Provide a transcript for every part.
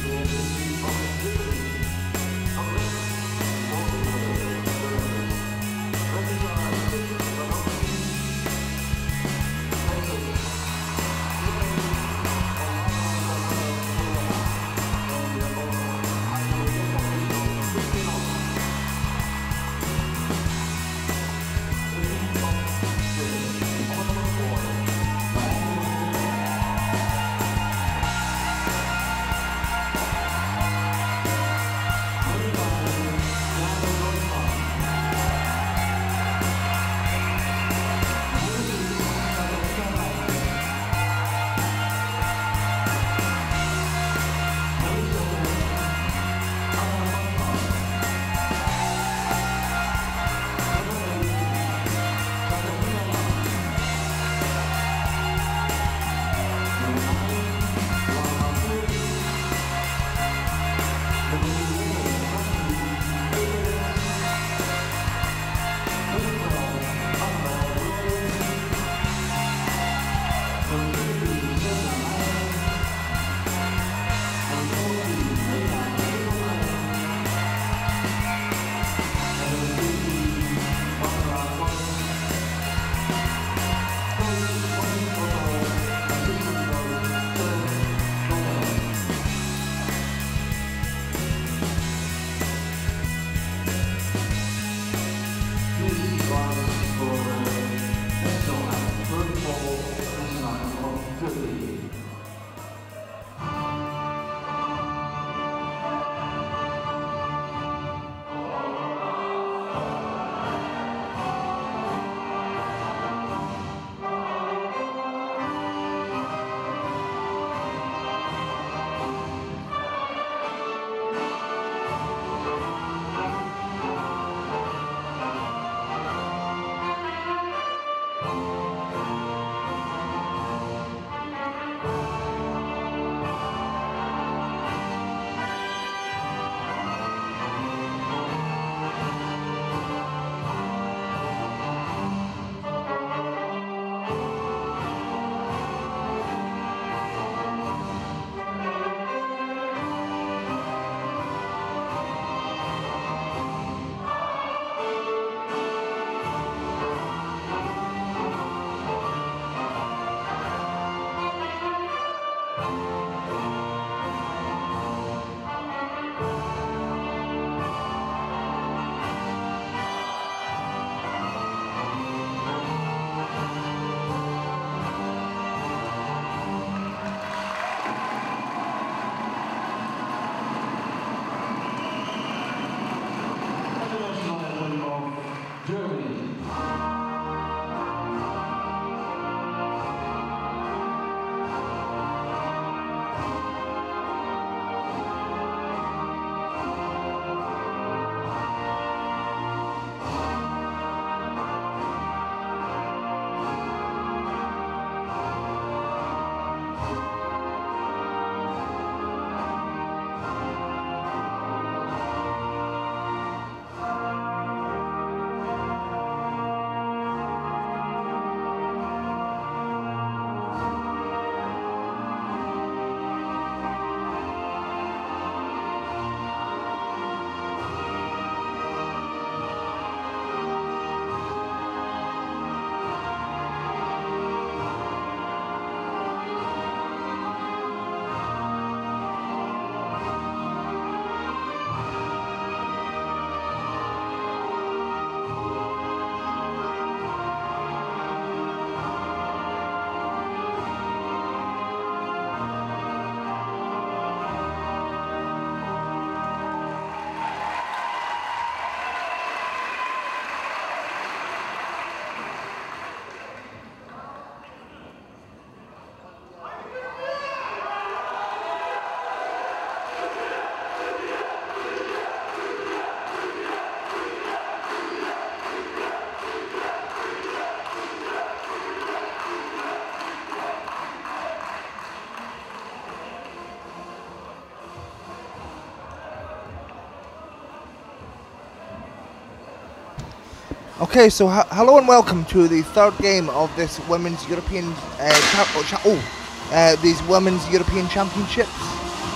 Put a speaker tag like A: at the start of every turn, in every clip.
A: Okay, so hello and welcome to the third game of this Women's European these Women's European Championships.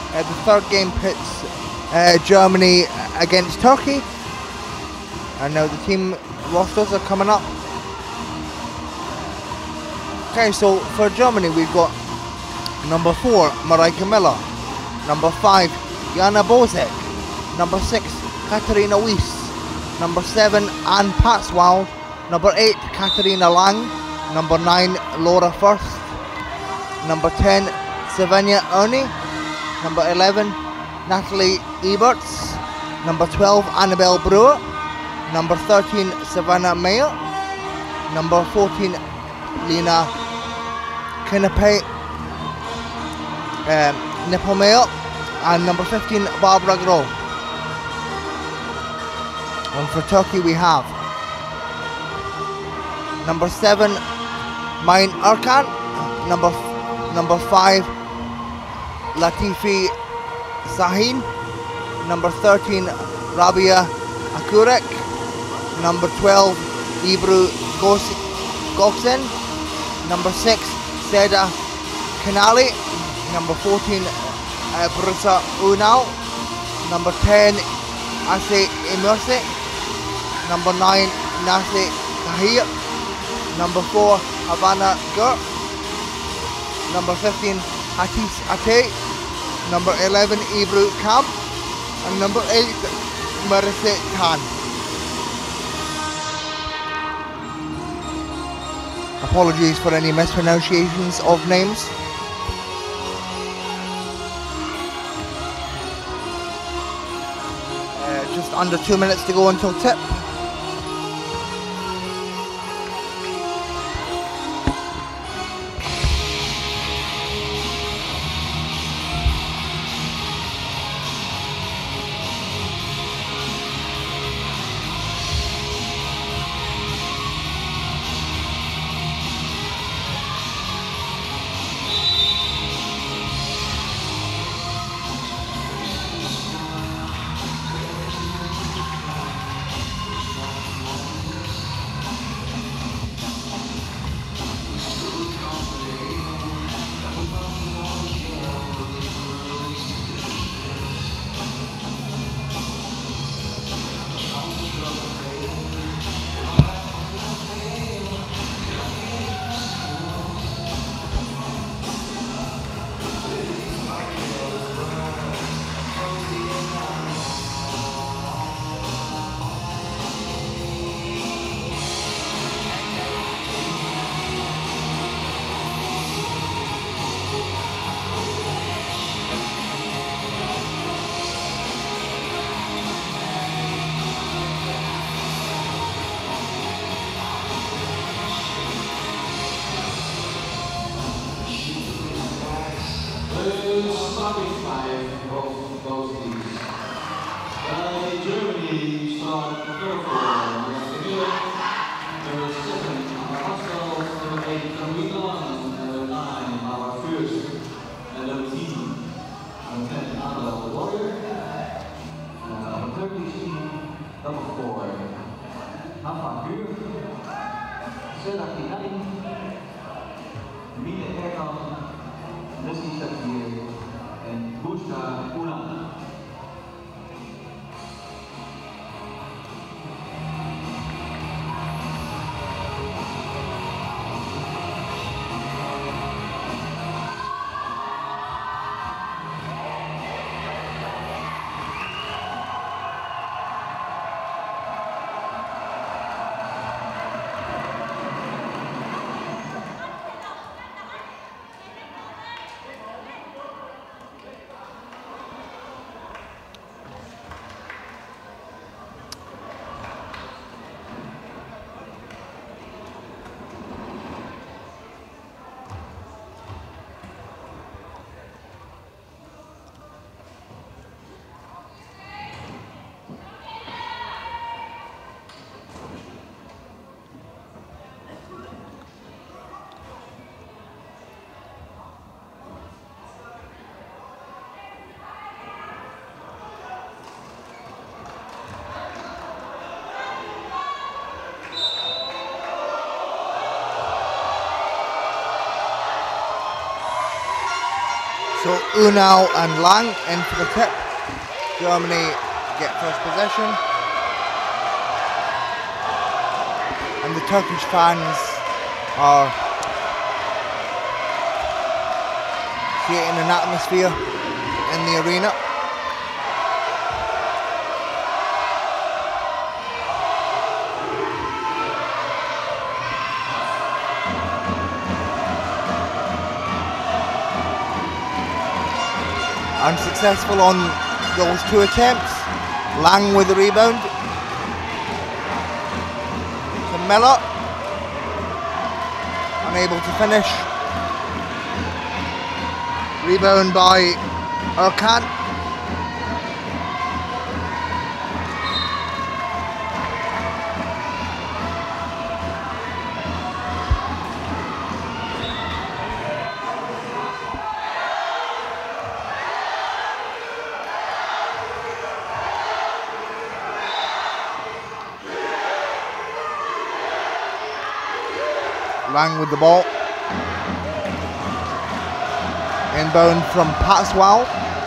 A: The third game pits Germany against Turkey. And now the team rosters are coming up. Okay, so for Germany we've got number 4, Mareike Miller. Number 5, Jana Bozek. Number 6, Katarina Weiss. Number 7, Anne Patswald. Number 8, Katarina Lang. Number 9, Laura First. Number 10, Savannah Ernie. Number 11, Natalie Eberts. Number 12, Annabelle Brewer. Number 13, Savannah Mayer. Number 14, Lena Kinape Nipomeo. And number 15, Barbara Grove. And for Turkey we have number 7, Main Erkan. Number 5, Latifi Sahin. Number 13, Rabia Akurek. Number 12, Ibru Goksen. Number 6, Seda Kanali. Number 14, Brusa Unau. Number 10, Ase Emerse. Number 9, Nase Kahir. Number 4, Havana Gur. Number 15, Hatis Ate. Number 11, Ibru Kam. And number 8, Marise Khan. Apologies for any mispronunciations of names. Just under 2 minutes to go until tip. So Unal and Lang in for the tip. Germany get first possession. And the Turkish fans are creating an atmosphere in the arena. Unsuccessful on those two attempts. Lang with the rebound. To Miller. Unable to finish. Rebound by Erkan. Lang with the ball. Inbound from Patswell.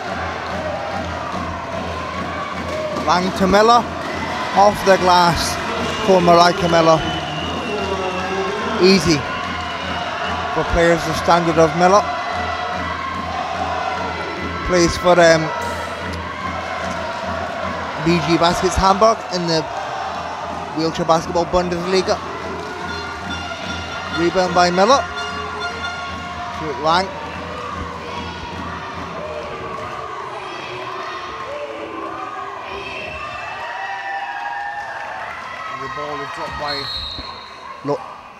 A: Lang to Miller. Off the glass for Marika Miller. Easy for players the standard of Miller. Plays for BG Baskets Hamburg in the Wheelchair Basketball Bundesliga. Rebound by Miller. To Lang. The ball is dropped by Look.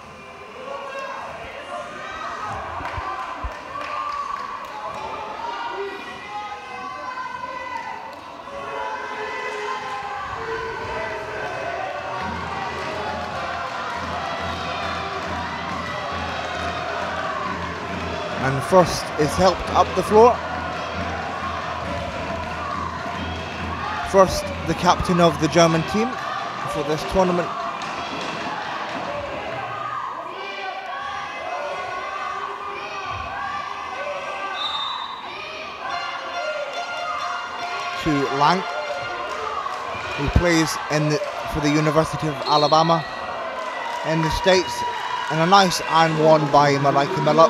A: And first is helped up the floor. First, the captain of the German team for this tournament. To Lang, who plays for the University of Alabama in the States. And a nice and one by Marika Miller.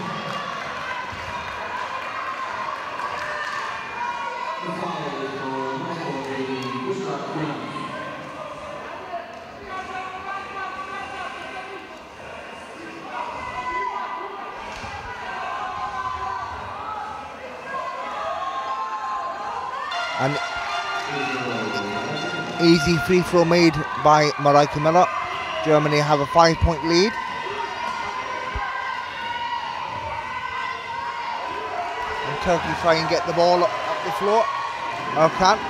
A: An easy free throw made by Marika Miller. Germany have a 5-point lead. And Turkey try and get the ball up the floor. Erkan.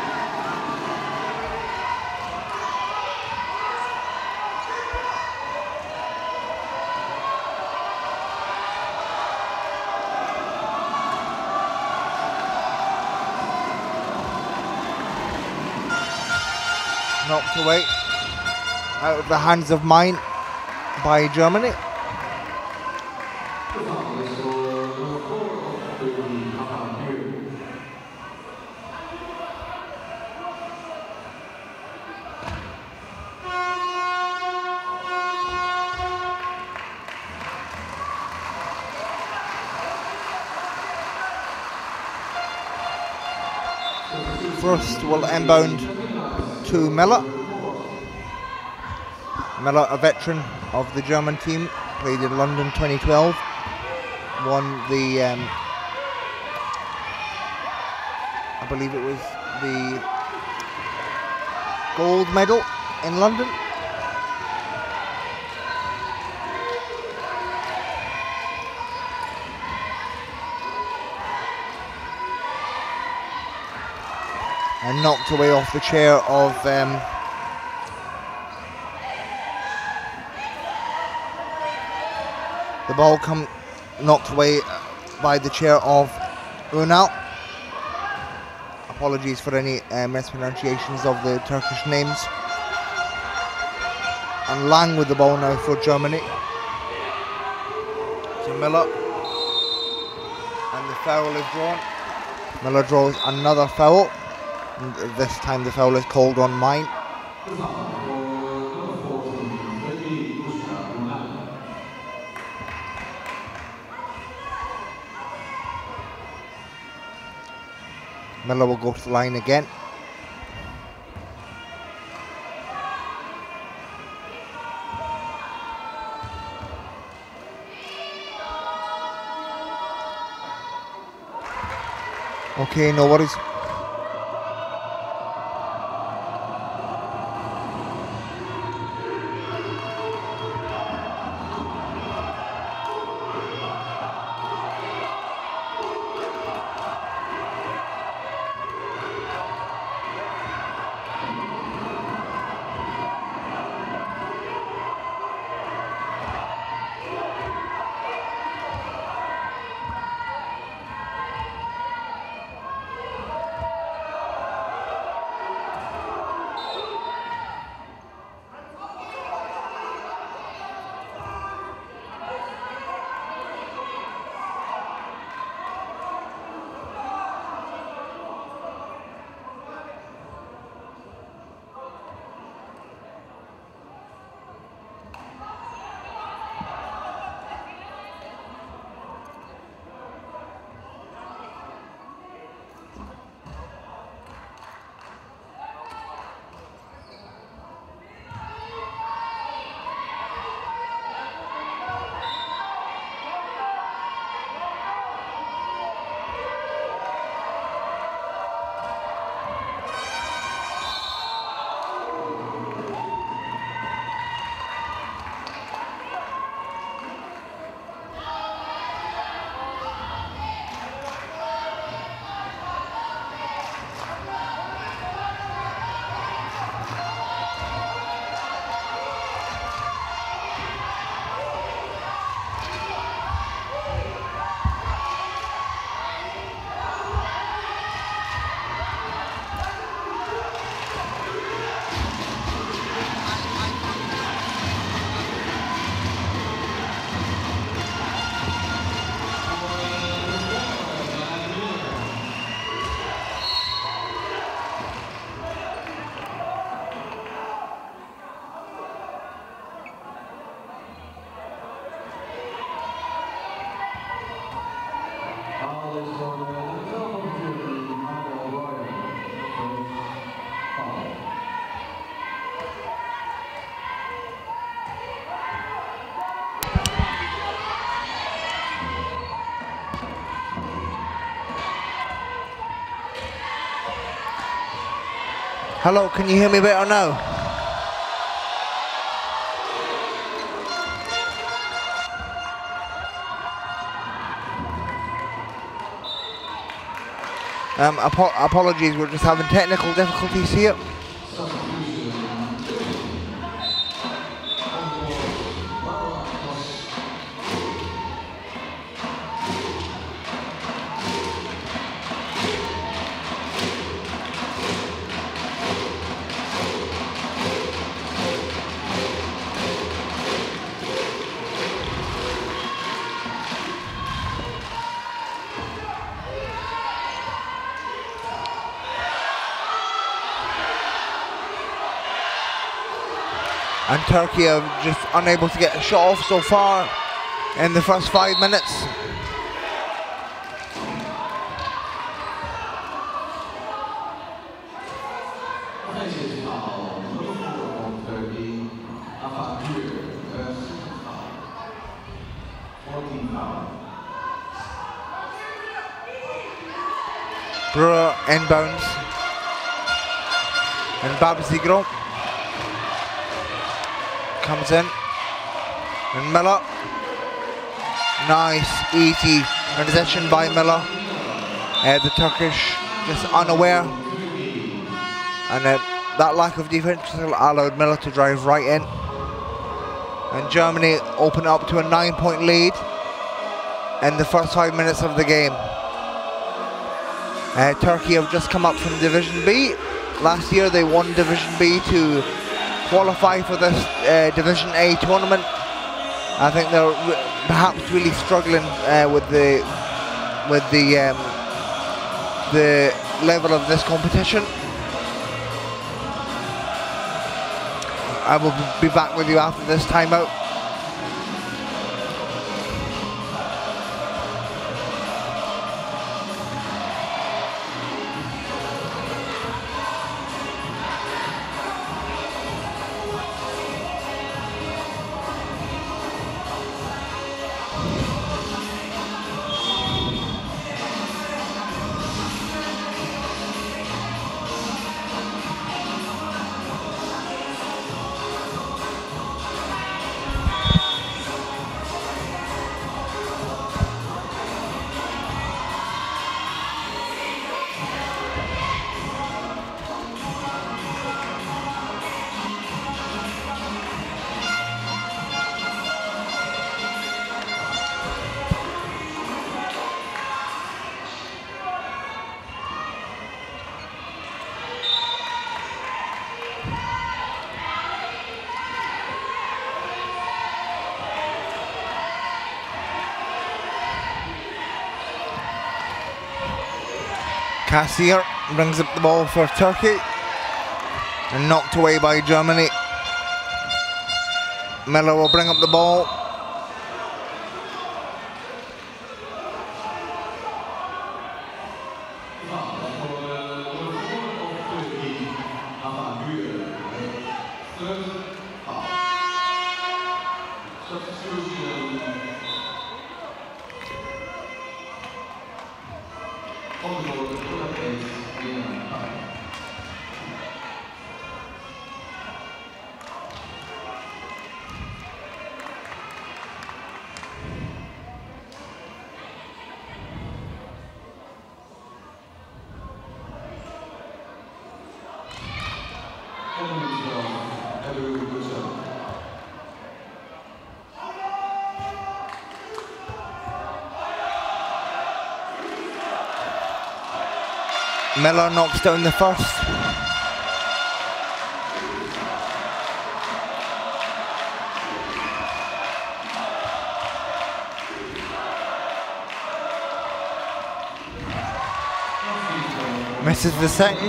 A: Knocked away out of the hands of mine by Germany. First will inbound to Miller. Miller, a veteran of the German team, played in London 2012, won the, I believe it was the gold medal in London. And knocked away off the chair of the ball knocked away by the chair of Unal. Apologies for any mispronunciations of the Turkish names. And Lang with the ball now for Germany. To Miller. And the The foul is drawn. Miller draws another foul. And this time the foul is called on mine. Miller will go to the line again. Okay, no worries. Hello, can you hear me better now? Apologies, we're just having technical difficulties here. And Turkey are just unable to get a shot off so far in the first 5 minutes. Brewer inbounds. And Babzigro comes in, and Miller, nice, easy transition by Miller. The Turkish just unaware, and that lack of defense allowed Miller to drive right in, and Germany open up to a 9-point lead in the first 5 minutes of the game. Turkey have just come up from Division B. Last year they won Division B to qualify for this Division A tournament. I think they're perhaps really struggling with the with the level of this competition. I will be back with you after this timeout. Kassier brings up the ball for Turkey and knocked away by Germany. Miller will bring up the ball. Miller knocks down the first. Misses the second.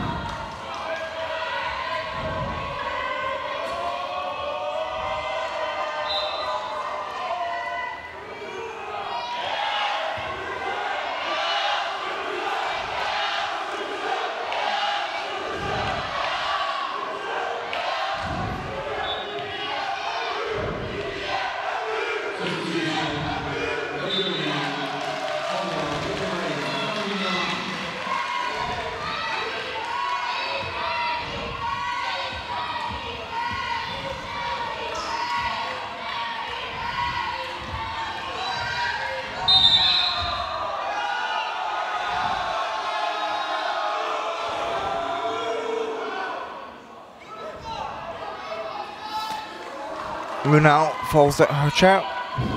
A: Runau falls at her chout.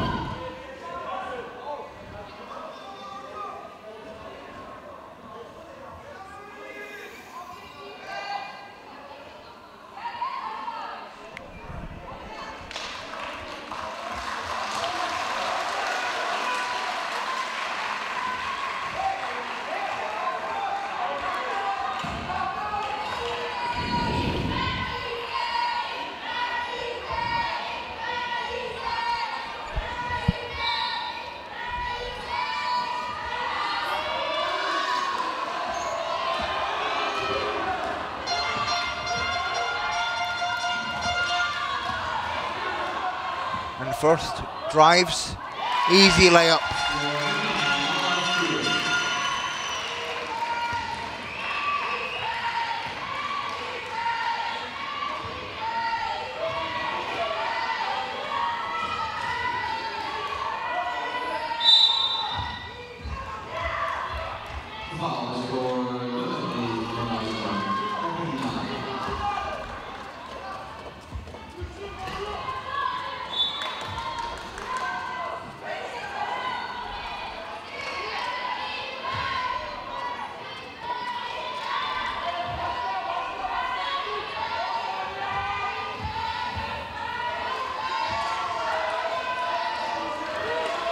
A: And first drives, easy layup.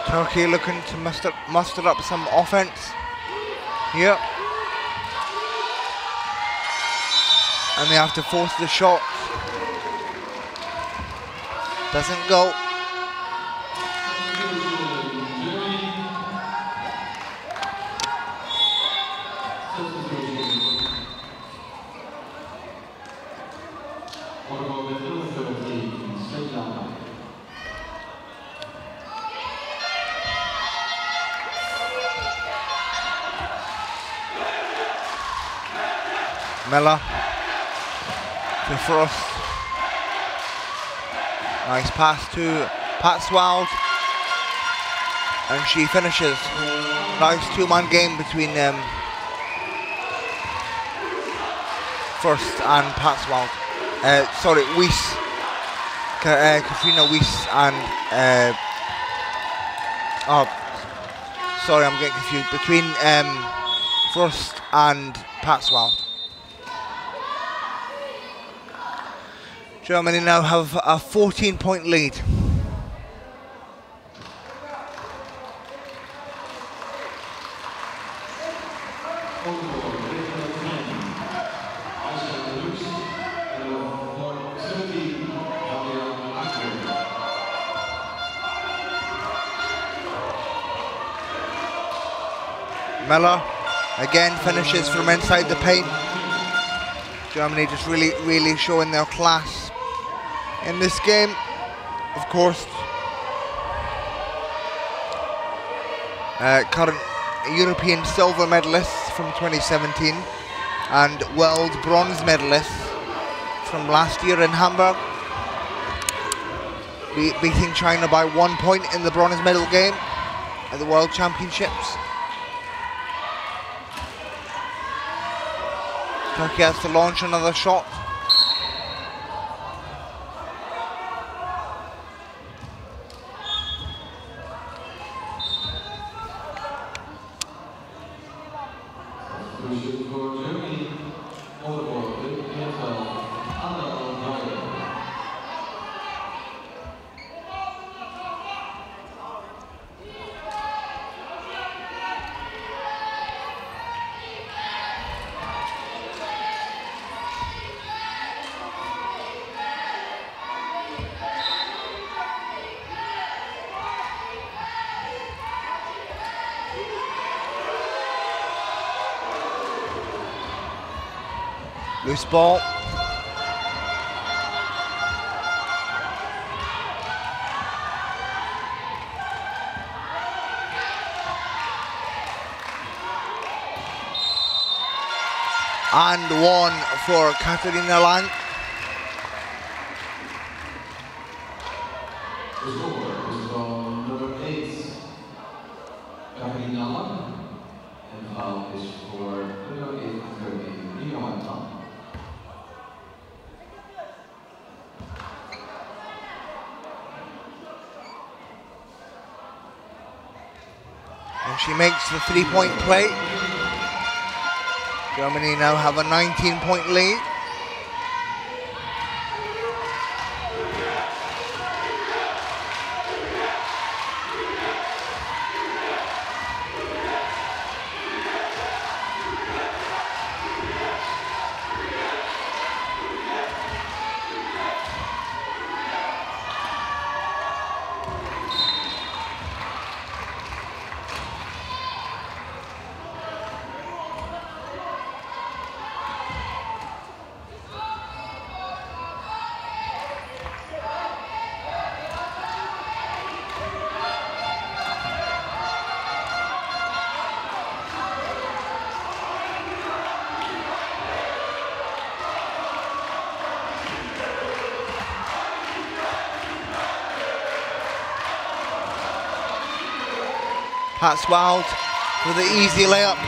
A: Turkey looking to muster up some offense here. And they have to force the shot. Doesn't go. Miller to Frost. Nice pass to Patswald. And she finishes. Nice two-man game between Frost and Patswald. Sorry, Weiss. Katrina Weiss and oh, sorry, I'm getting confused. Between Frost and Patswald. Germany now have a 14-point lead. Miller again finishes from inside the paint. Germany just really showing their class in this game. Of course, current European silver medalists from 2017 and world bronze medalists from last year in Hamburg, beating China by 1 point in the bronze medal game at the World Championships. Turkey has to launch another shot. Loose ball. And one for Katarina Lang.
B: The score is from number 8, Katarina Lang, and foul is for number 8, Turkey,
A: And she makes the 3-point play. Germany now have a 19-point lead. Patswald with the easy layup.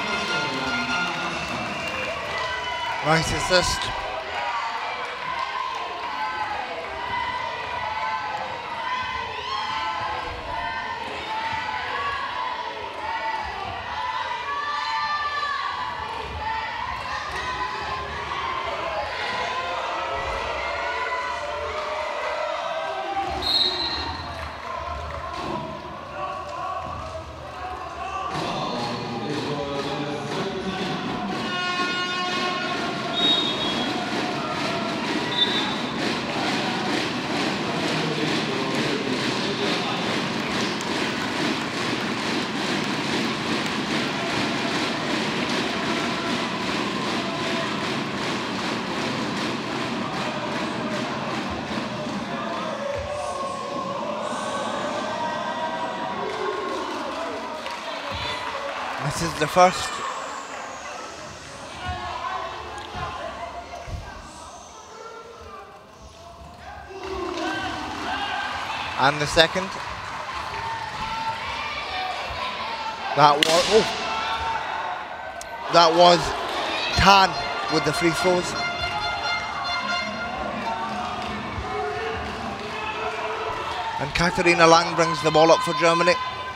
A: Nice assist. This is the first. And the second. That was Tan with the free throws. And Katharina Lang brings the ball up for Germany.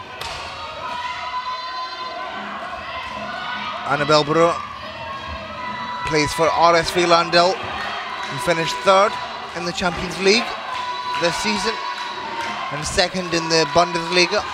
A: Annabelle Brewer plays for RSV Landel, who finished third in the Champions League this season and second in the Bundesliga.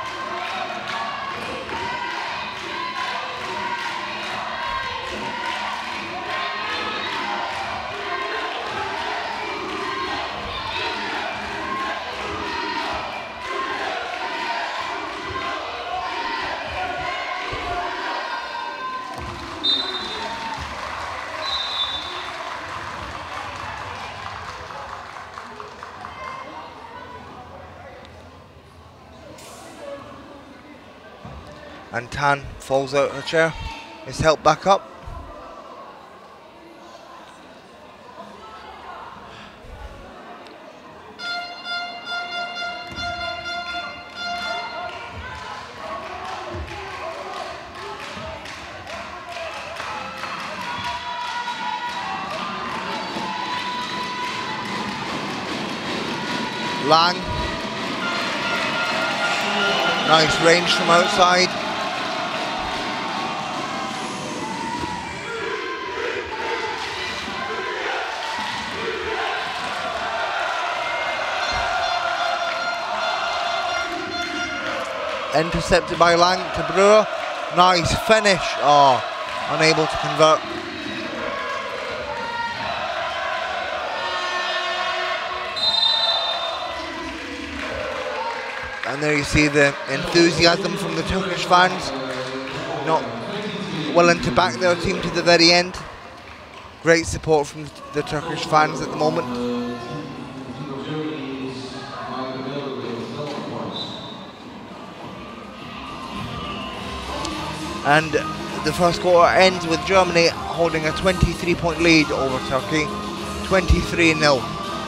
A: And Tan falls out of her chair, is helped back up. Lang. Nice range from outside. Intercepted by Lang to Brewer. Nice finish. Oh, unable to convert. And there you see the enthusiasm from the Turkish fans, not willing to back their team to the very end. Great support from the Turkish fans at the moment. And the first quarter ends with Germany holding a 23-point lead over Turkey, 23-0.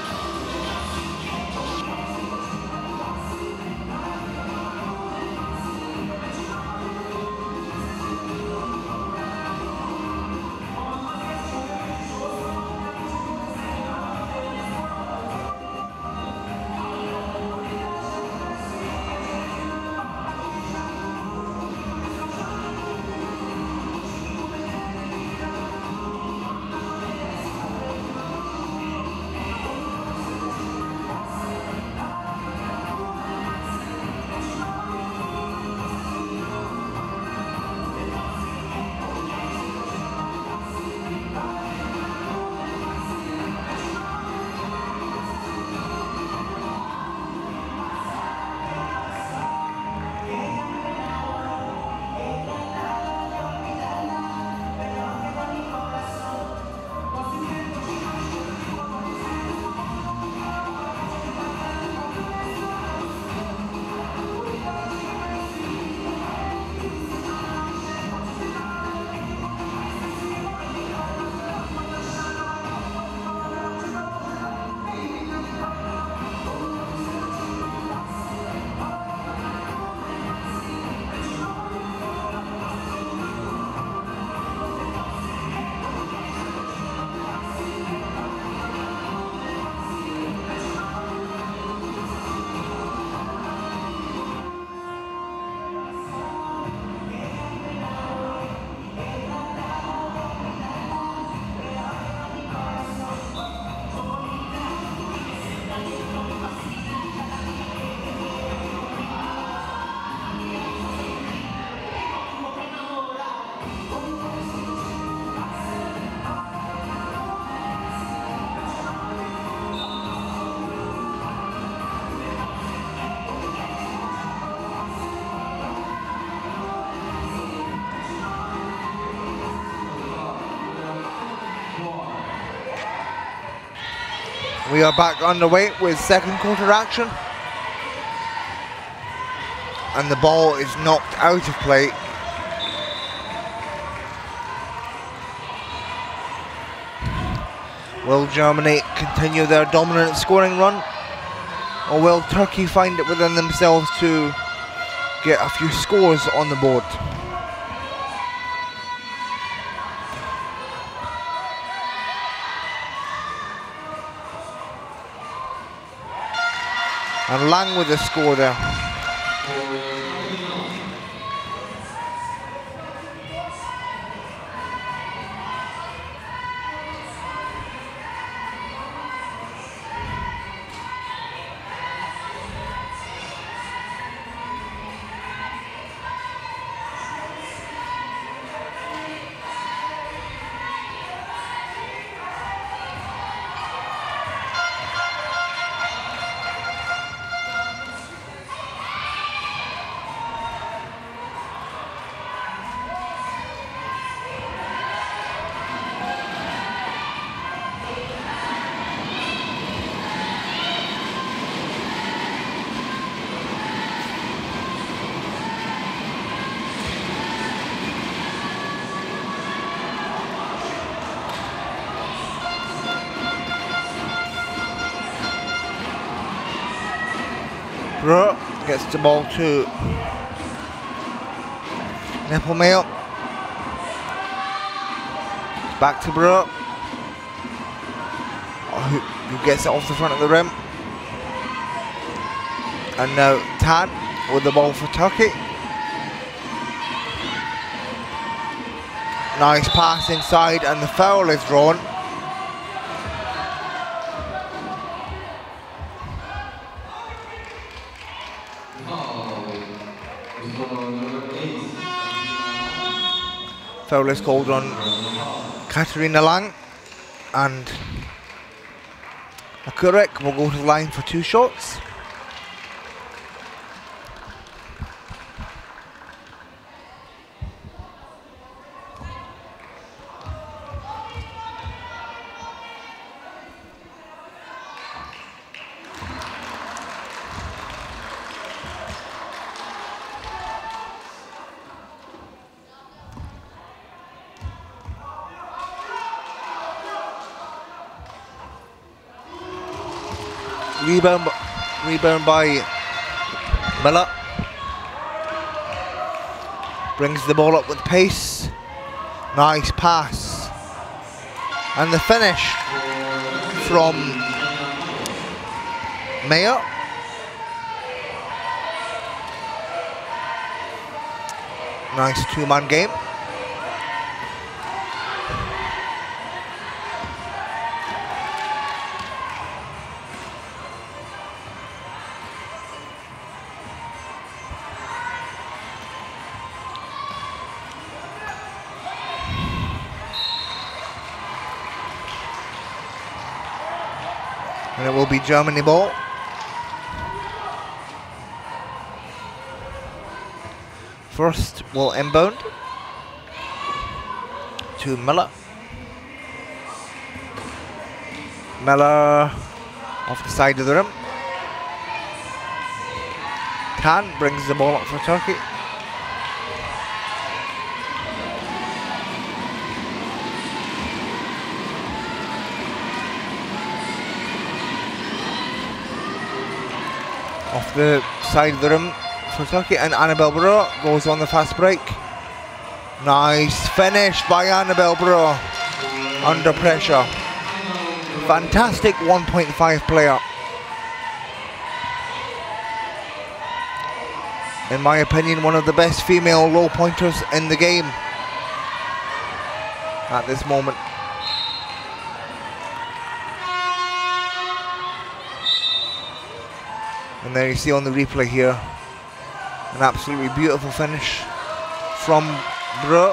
A: We are back underway with second quarter action. And the ball is knocked out of play Will Germany continue their dominant scoring run, or will Turkey find it within themselves to get a few scores on the board? And Lang with the score there. Bro gets the ball to Nippelmail. Back to Bro, who gets it off the front of the rim. And now Tan with the ball for Turkey. Nice pass inside, and the foul is drawn. Foul is called on Katarina Lang, and Akurek will go to the line for 2 shots. Rebound by Miller. Brings the ball up with pace. Nice pass. And the finish from Mayer. Nice 2-man game. And it will be Germany ball. First will inbound to Miller. Miller off the side of the rim. Tan brings the ball up for Turkey. Off the side of the rim for Turkey, and Annabelle Bro goes on the fast break. Nice finish by Annabelle Bro under pressure. Fantastic 1.5 player. In my opinion, one of the best female low pointers in the game at this moment. And there you see on the replay here, an absolutely beautiful finish from Bro.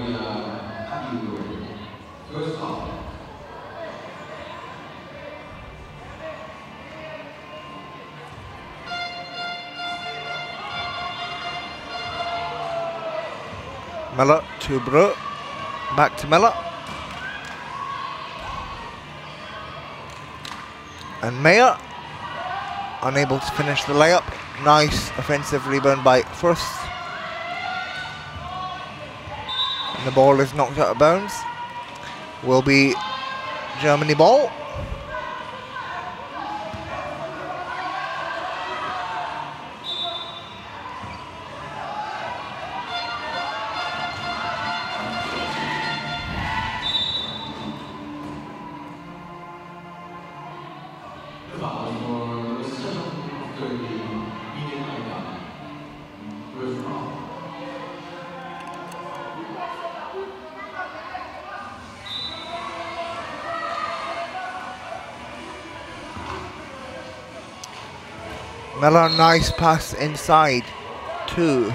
B: First off.
A: Miller to Bro. Back to Miller. And Mayer unable to finish the layup. Nice offensive rebound by First. And the ball is knocked out of bounds. Will be Germany ball. Miller, nice pass inside to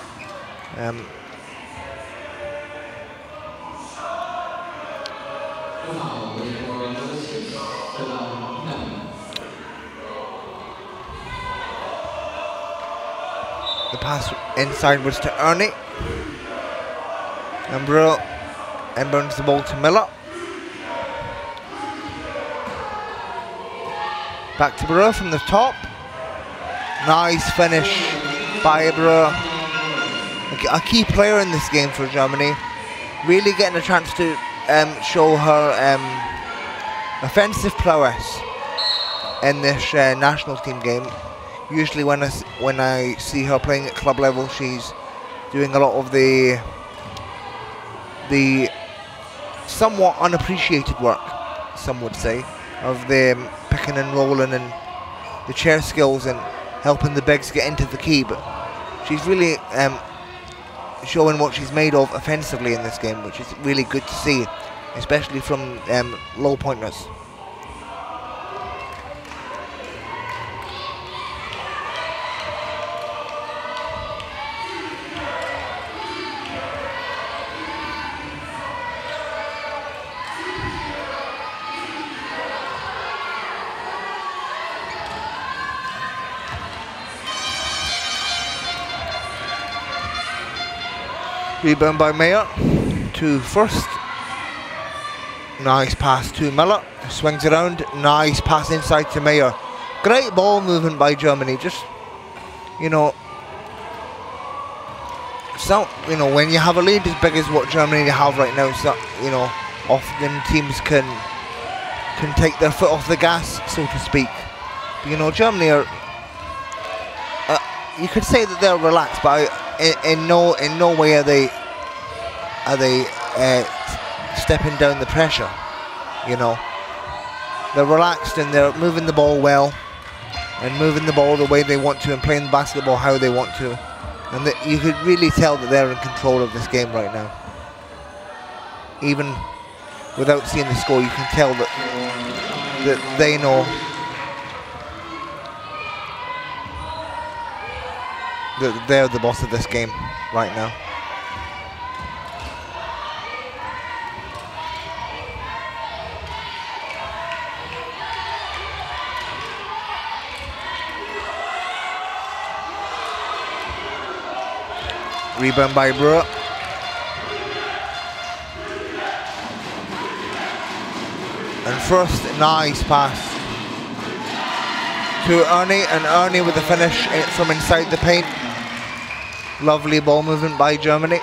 A: the pass inside was to Ernie. And Bro inbounds the ball to Miller. Back to Bro from the top. Nice finish by Bro. A key player in this game for Germany. Really getting a chance to show her offensive prowess in this national team game. Usually when I see her playing at club level, she's doing a lot of the somewhat unappreciated work, some would say, of the picking and rolling and the chair skills and helping the bigs get into the key, but she's really showing what she's made of offensively in this game, which is really good to see, especially from low pointers. Rebound by Mayer to First. Nice pass to Miller. Swings around. Nice pass inside to Mayer. Great ball movement by Germany. Just, you know, so when you have a lead as big as what Germany have right now, so you know, often teams can take their foot off the gas, so to speak. But, you know, Germany are. You could say that they're relaxed, but in no way are they stepping down the pressure. You know, they're relaxed and they're moving the ball well and moving the ball the way they want to and playing basketball how they want to, and you could really tell that they're in control of this game right now. Even without seeing the score, you can tell that they know that they're the boss of this game right now. Rebound by Brewer. And First, nice pass to Ernie, and Ernie with the finish from inside the paint. Lovely ball movement by Germany.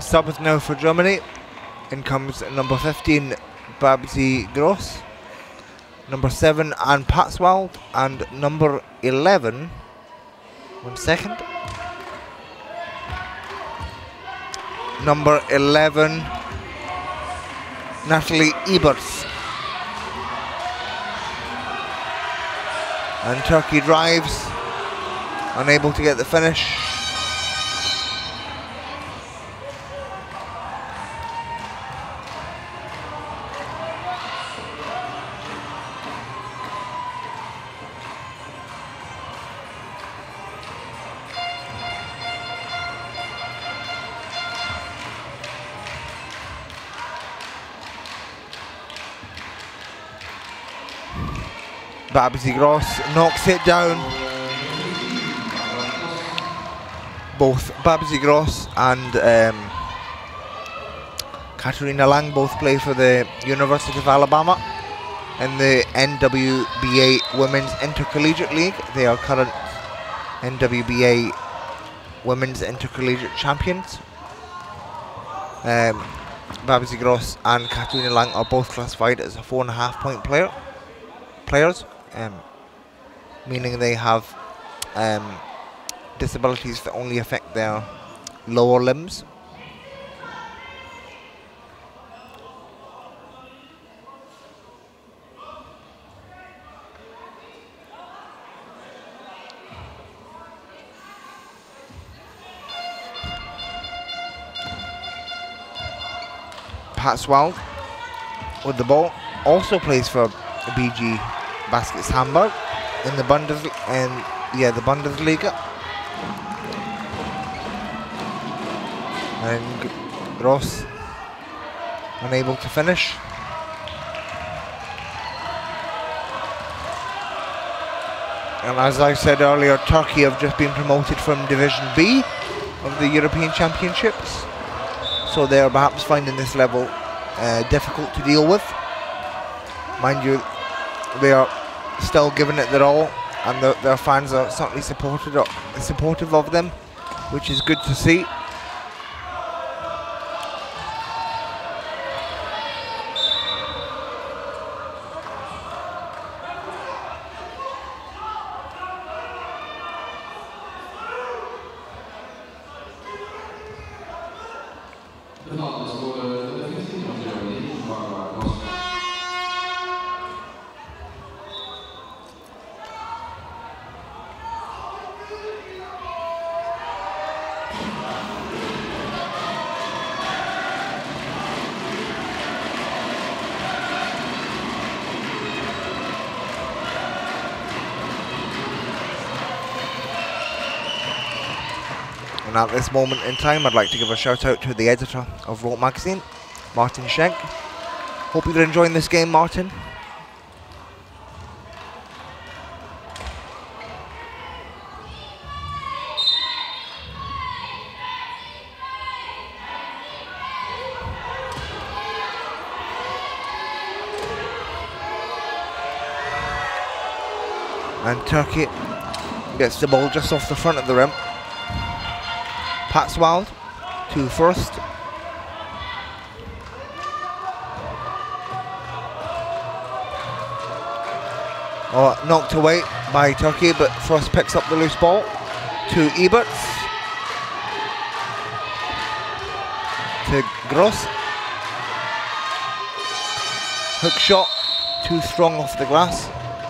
A: Subs now for Germany. In comes number 15, Babsi Gross. Number 7, Anne Patswald. And number 11, 1 second. Number 11, Natalie Eberts. And Turkey drives, unable to get the finish. Babsi Gross knocks it down. Both Babsi Gross and Katarina Lang both play for the University of Alabama in the NWBA Women's Intercollegiate League. They are current NWBA Women's Intercollegiate Champions. Babsi Gross and Katarina Lang are both classified as a 4.5 point players. Meaning they have disabilities that only affect their lower limbs. Patswald with the ball also plays for BG Baskets Hamburg in the Bundesliga. And Gross unable to finish. And as I said earlier, Turkey have just been promoted from Division B of the European Championships, so they are perhaps finding this level difficult to deal with. Mind you, they are still giving it their all, and their fans are certainly supportive of them, which is good to see. And at this moment in time, I'd like to give a shout out to the editor of Rolt Magazine, Martin Schenk. Hope you're enjoying this game, Martin. And Turkey gets the ball just off the front of the rim. Patswald to first. Oh, knocked away by Turkey, but Frost picks up the loose ball to Eberts. To Gross. Hook shot, too strong off the glass.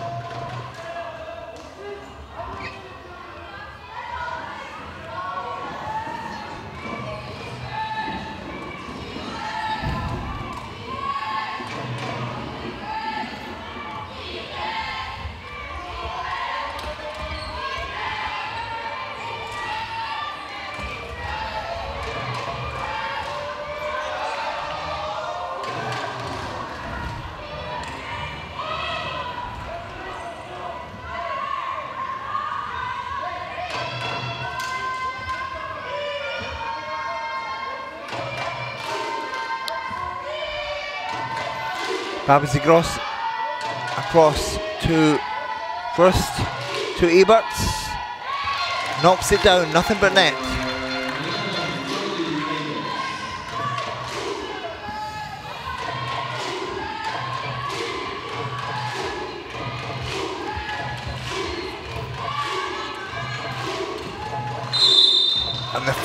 A: Babsi Gross across to first to Eberts, knocks it down, nothing but net.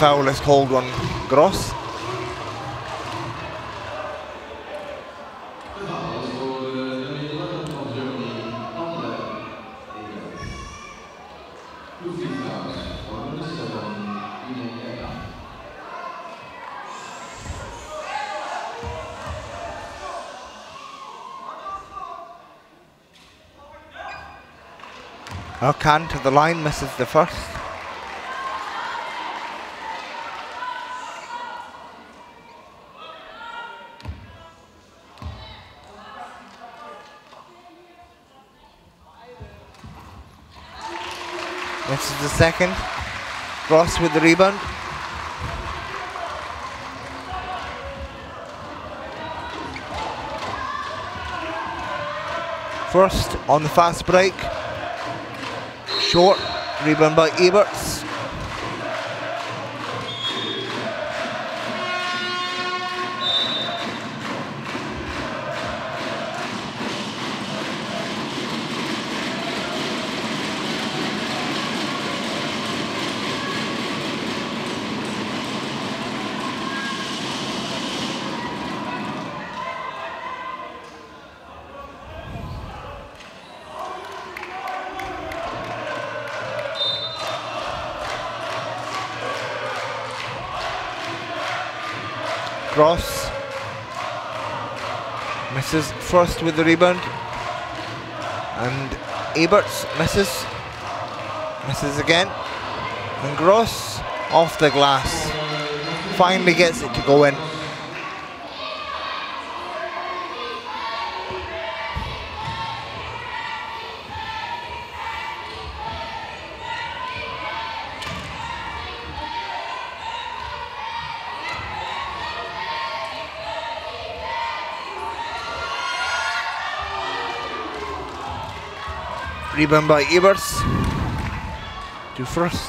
A: foul is called on Gross. Khan to the line, misses the first. Misses the second. Ross with the rebound. First on the fast break. Short, rebound by Eberts. Cross, misses first with the rebound, and Eberts misses again, and Gross off the glass, finally gets it to go in. Rebound by Eberts to first.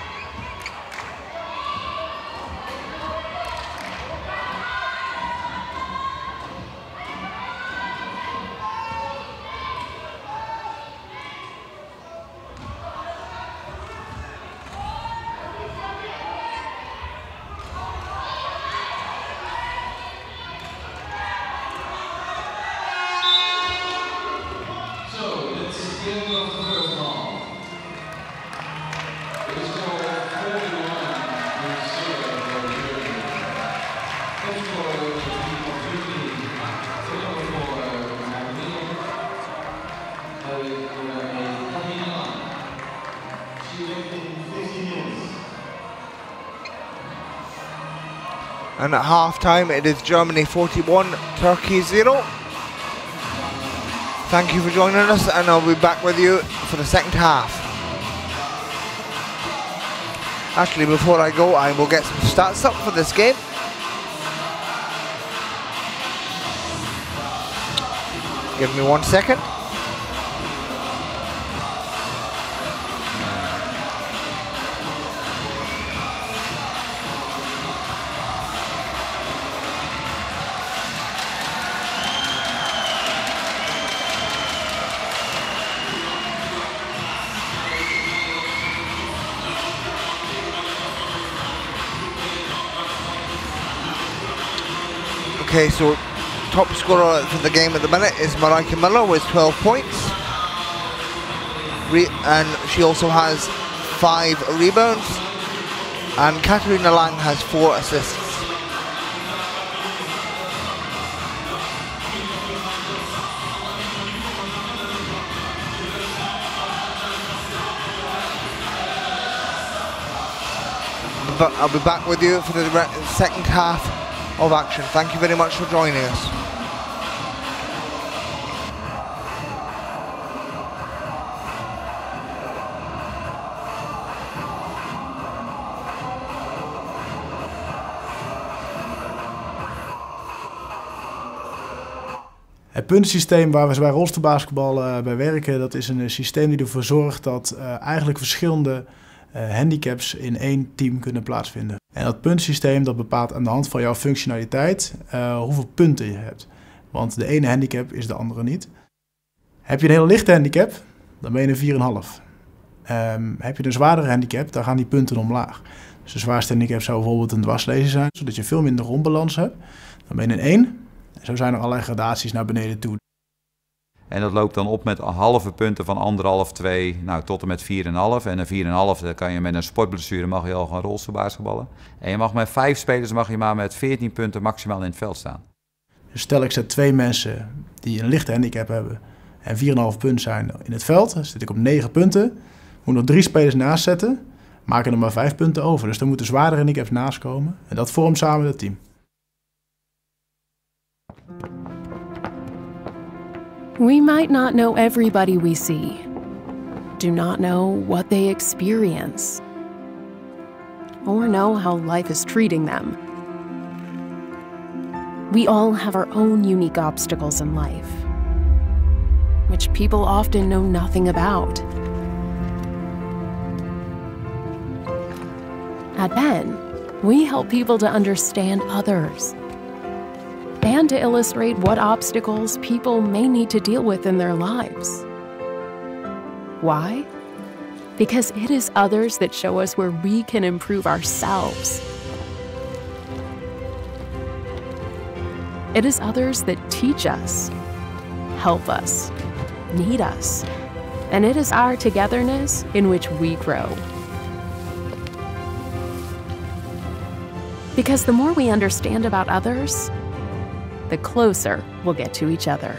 A: And at half-time it is Germany 41, Turkey 0. Thank you for joining us, and I'll be back with you for the second half. Actually, before I go, I will get some stats up for this game. Give me 1 second. Okay, so top scorer for the game at the minute is Marika Miller with 12 points. And she also has 5 rebounds. And Katarina Lang has 4 assists. But I'll be back with you for the second half of action. Thank you very much for joining us.
C: Het puntensysteem waar we bij rolstoelbasketbal bij werken, dat is een systeem die ervoor zorgt dat eigenlijk verschillende handicaps in één team kunnen plaatsvinden. En dat puntensysteem dat bepaalt aan de hand van jouw functionaliteit hoeveel punten je hebt. Want de ene handicap is de andere niet. Heb je een hele lichte handicap, dan ben je een 4,5. Heb je een zwaardere handicap, dan gaan die punten omlaag. Dus de zwaarste handicap zou bijvoorbeeld een dwarslezen zijn, zodat je veel minder rondbalans hebt. Dan ben je een 1. En zo zijn er allerlei gradaties naar beneden toe.
D: En dat loopt dan op met halve punten van 1,5, 2, nou, tot en met 4,5. En een 4,5, dan kan je met een sportblessure mag je al gaan rolstoelbasketballen. En je mag met 5 spelers mag je maar met 14 punten maximaal in het veld staan.
C: Dus stel ik zet 2 mensen die een lichte handicap hebben en 4,5 punt zijn in het veld. Dan zit ik op 9 punten. Moet nog 3 spelers naast zetten. Maken er maar 5 punten over. Dus dan moeten zwaardere handicaps naast komen. En dat vormt samen het team.
E: We might not know everybody we see, do not know what they experience, or know how life is treating them. We all have our own unique obstacles in life, which people often know nothing about. At Ben, we help people to understand others and to illustrate what obstacles people may need to deal with in their lives. Why? Because it is others that show us where we can improve ourselves. It is others that teach us, help us, need us, and it is our togetherness in which we grow. Because the more we understand about others, the closer we'll get to each other.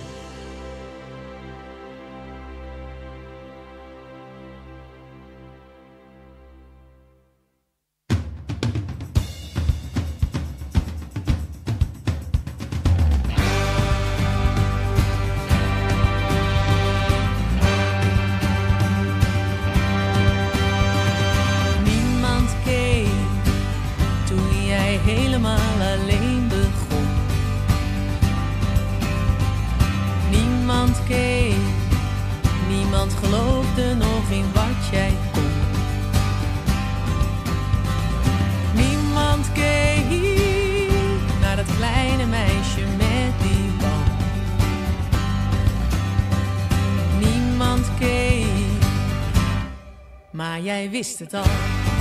F: Niemand keek toen jij helemaal alleen begon. Niemand keek, niemand geloofde nog in wat jij kon. Niemand keek naar dat kleine meisje met die bal. Niemand keek, maar jij wist het al.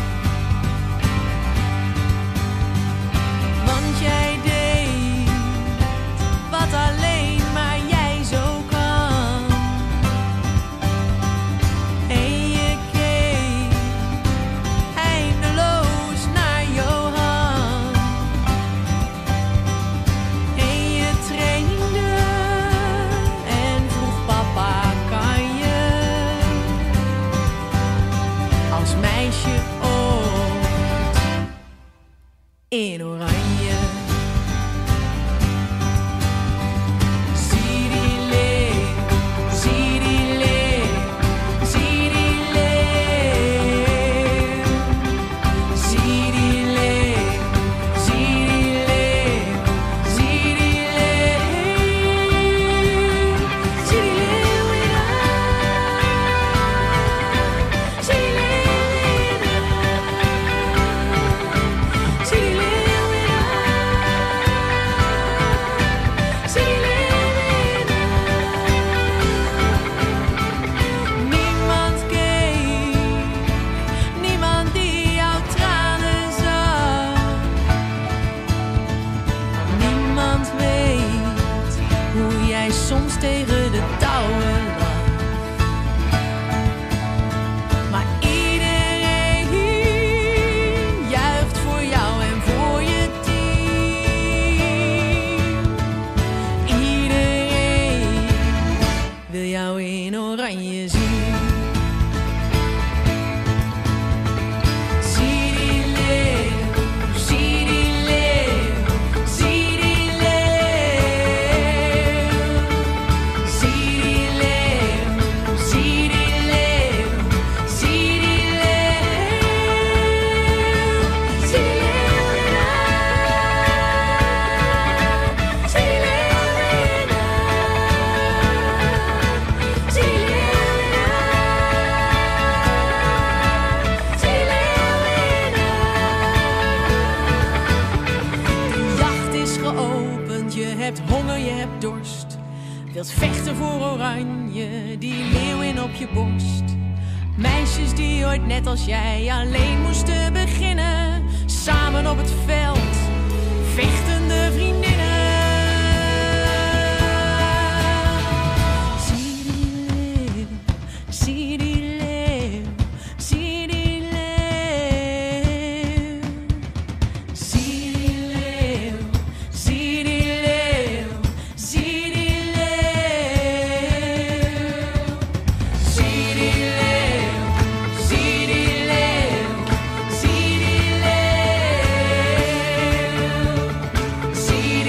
F: Want jij deed wat alleen maar jij zo kan. En je keek eindeloos naar Johan. En je trainde en vroeg papa, kan je als meisje ooit in oranje? Zie die leeuw, zie die leeuw, zie die leeuw. Zie die leeuw, zie die leeuw, zie die leeuw. Zie die leeuw in huis, zie die leeuw in huis, zie die leeuw in huis, zie die leeuw in huis. Niemand keek, niemand die jouw tranen zag. Niemand weet hoe jij soms tegen de touwen lag. Maar iedereen juicht voor jou en voor je team. Iedereen wil jou in oranje zien. Zie die leeuw, zie die leeuw, zie die leeuw. Zie die leeuw, zie die leeuw, zie die leeuw. Zie die leeuw in huis, zie die leeuw in huis, zie die leeuw in huis, zie die leeuw in huis. De jacht is geopend, je hebt honger, je hebt dorst. Wilt vechten voor oranje, die leeuwin op je borst. Meisjes die ooit net als jij alleen moesten beginnen. Samen op het veld, vechtende vriendinnen. Zie die leeuw, zie die leeuw, zie die leeuw. Zie die leeuw, zie die leeuw, zie die leeuw. Zie die leeuw, zie die leeuw, zie die leeuw. Zie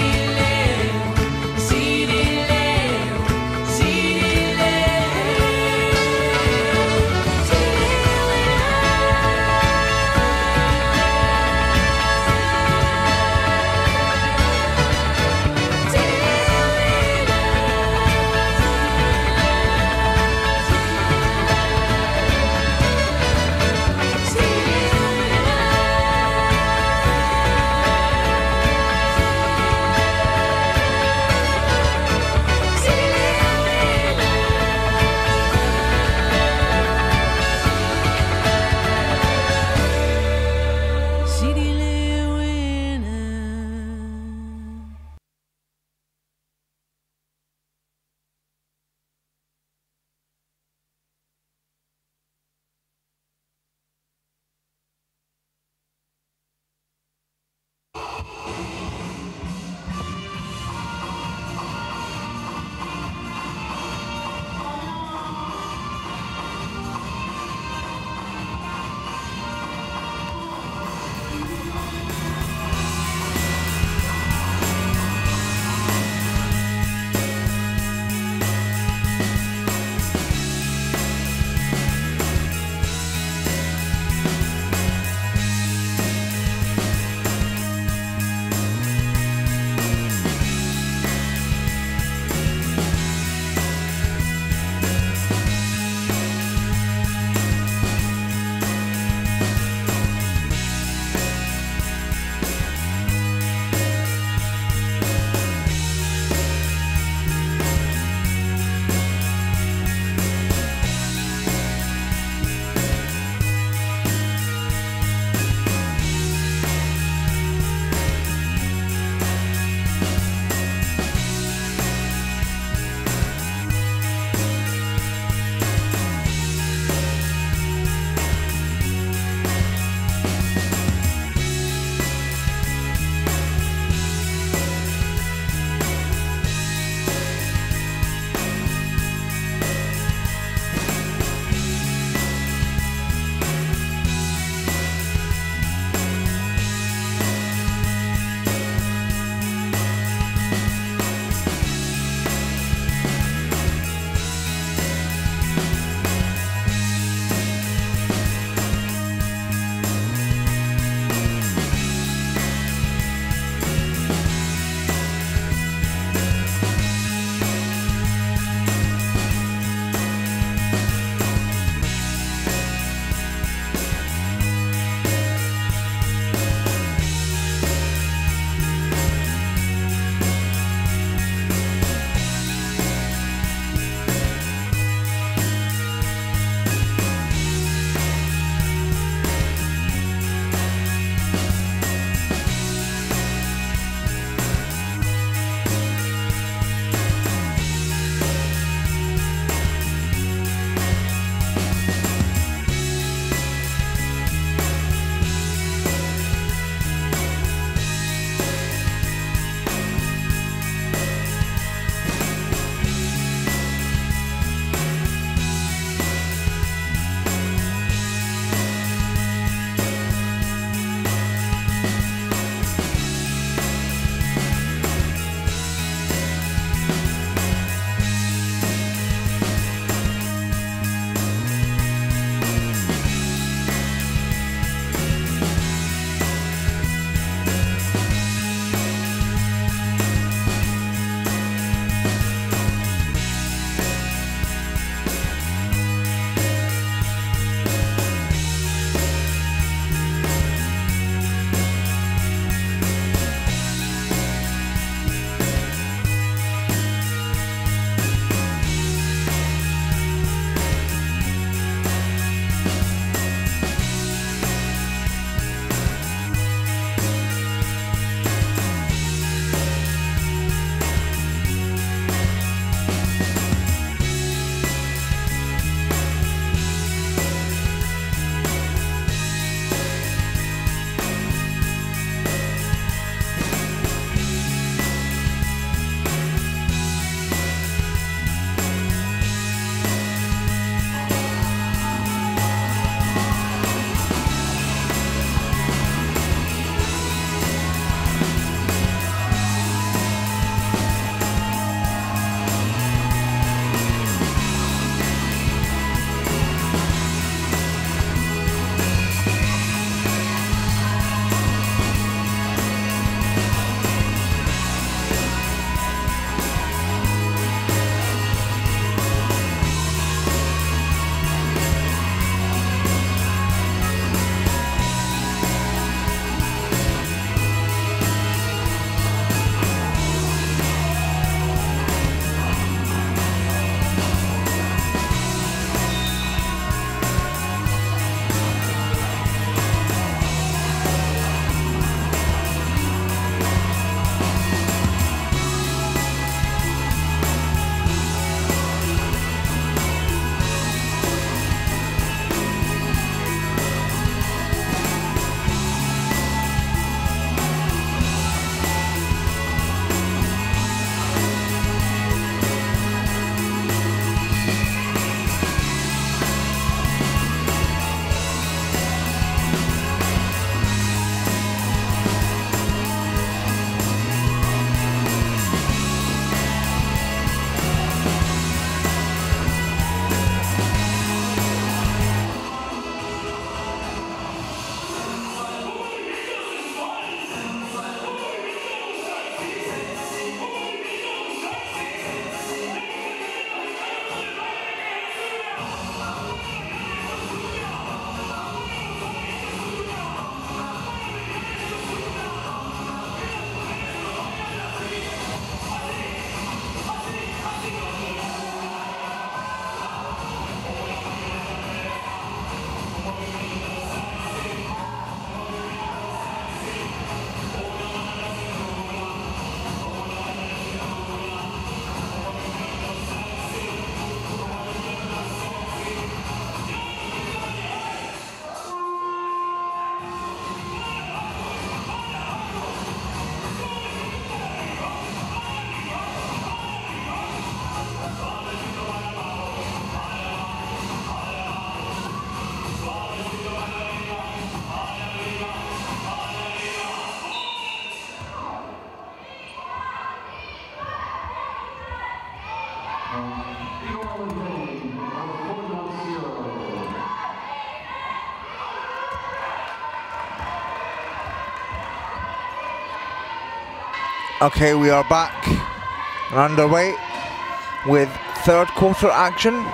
A: Okay, we are back and underway with third quarter action.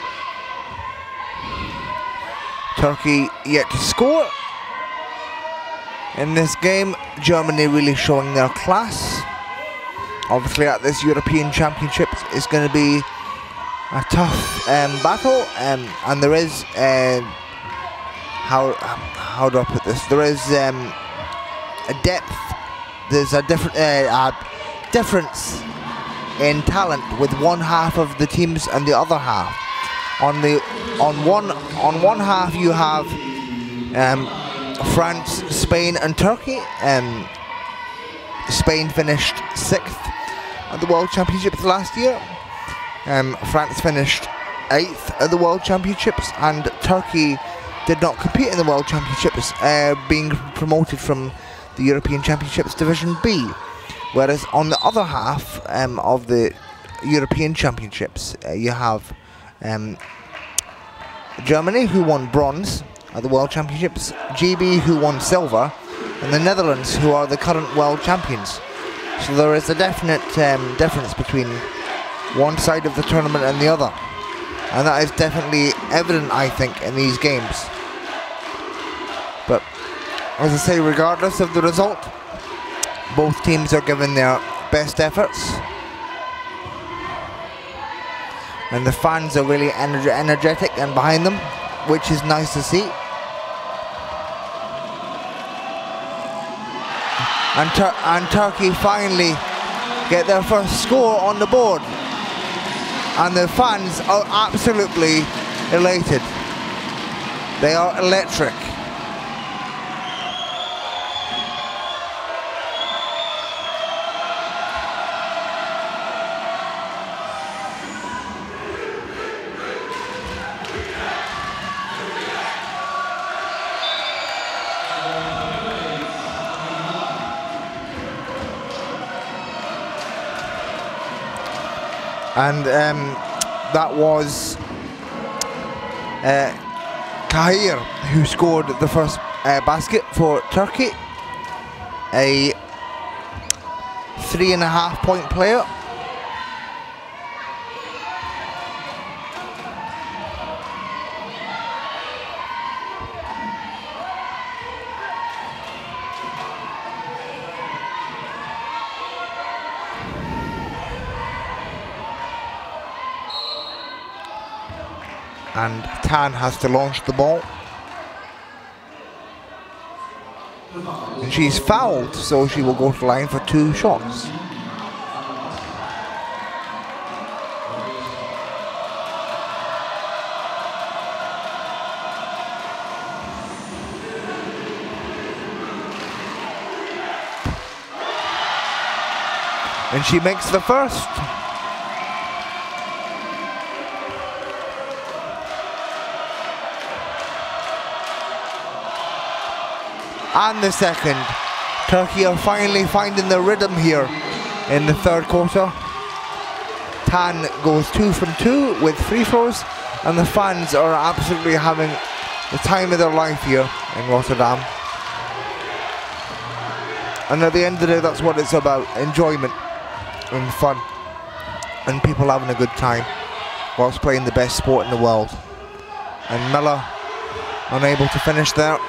A: Turkey yet to score. In this game, Germany really showing their class. Obviously at this European Championships it's going to be a tough battle, and there is, how do I put this, there is a depth, there's a difference in talent with one half of the teams and the other half. On one half you have France, Spain and Turkey. Spain finished 6th at the World Championships last year. France finished 8th at the World Championships, and Turkey did not compete in the World Championships, being promoted from the European Championships Division B. Whereas on the other half of the European Championships, you have Germany, who won bronze at the World Championships, GB, who won silver, and the Netherlands, who are the current world champions. So there is a definite difference between one side of the tournament and the other, and that is definitely evident, I think, in these games. But as I say, regardless of the result, both teams are giving their best efforts, and the fans are really energetic and behind them, which is nice to see. And Turkey finally get their first score on the board, and the fans are absolutely elated. They are electric. And that was Kahir who scored the first basket for Turkey, a 3.5 point player. And Tan has to launch the ball. And she's fouled, so she will go to the line for 2 shots. And she makes the first. And the second. Turkey are finally finding their rhythm here in the third quarter. Tan goes 2 from 2 with free throws, and the fans are absolutely having the time of their life here in Rotterdam. And at the end of the day, that's what it's about: enjoyment and fun, and people having a good time whilst playing the best sport in the world. And Miller unable to finish there.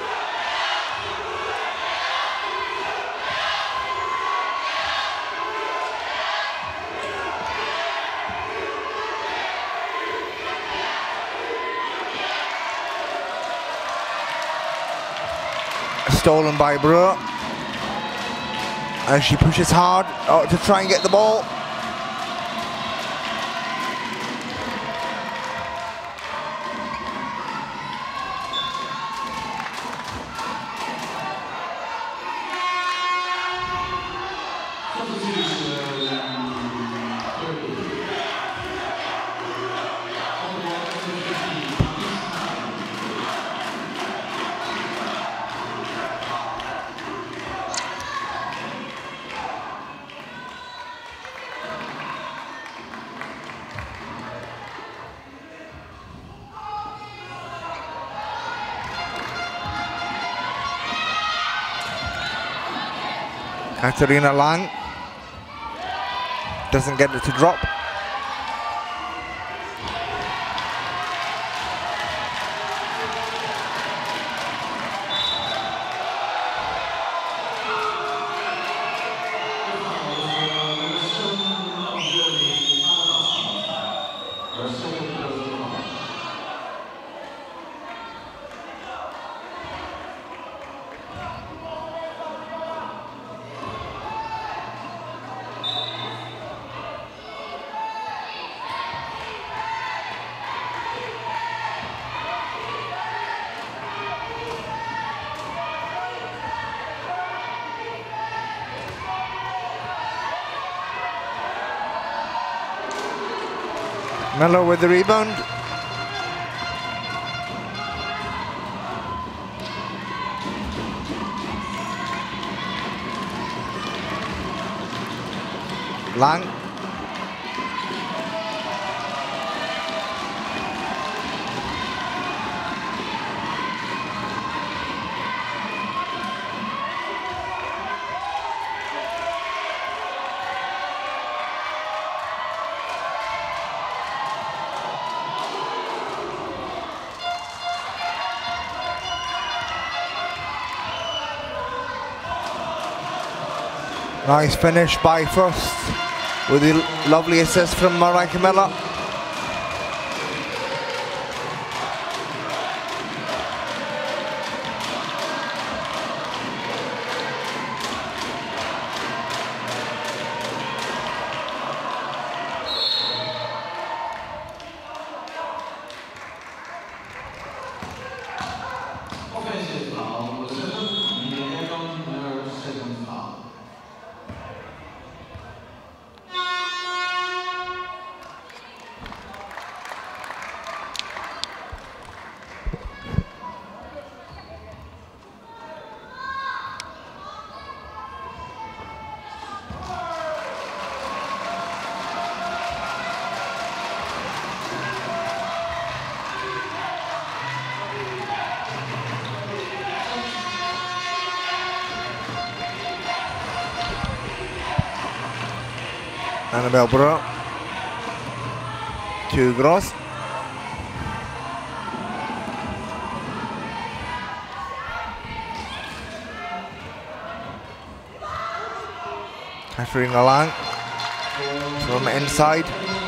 A: Stolen by Brewer, and she pushes hard to try and get the ball. Katarina Lang doesn't get it to drop. Mello with the rebound. Lang. Nice finish by First with the lovely assist from Marika Miller.
B: Offensive foul was 7, their second foul.
A: Annabelle Brewer to Gross. Katarina Lang from inside.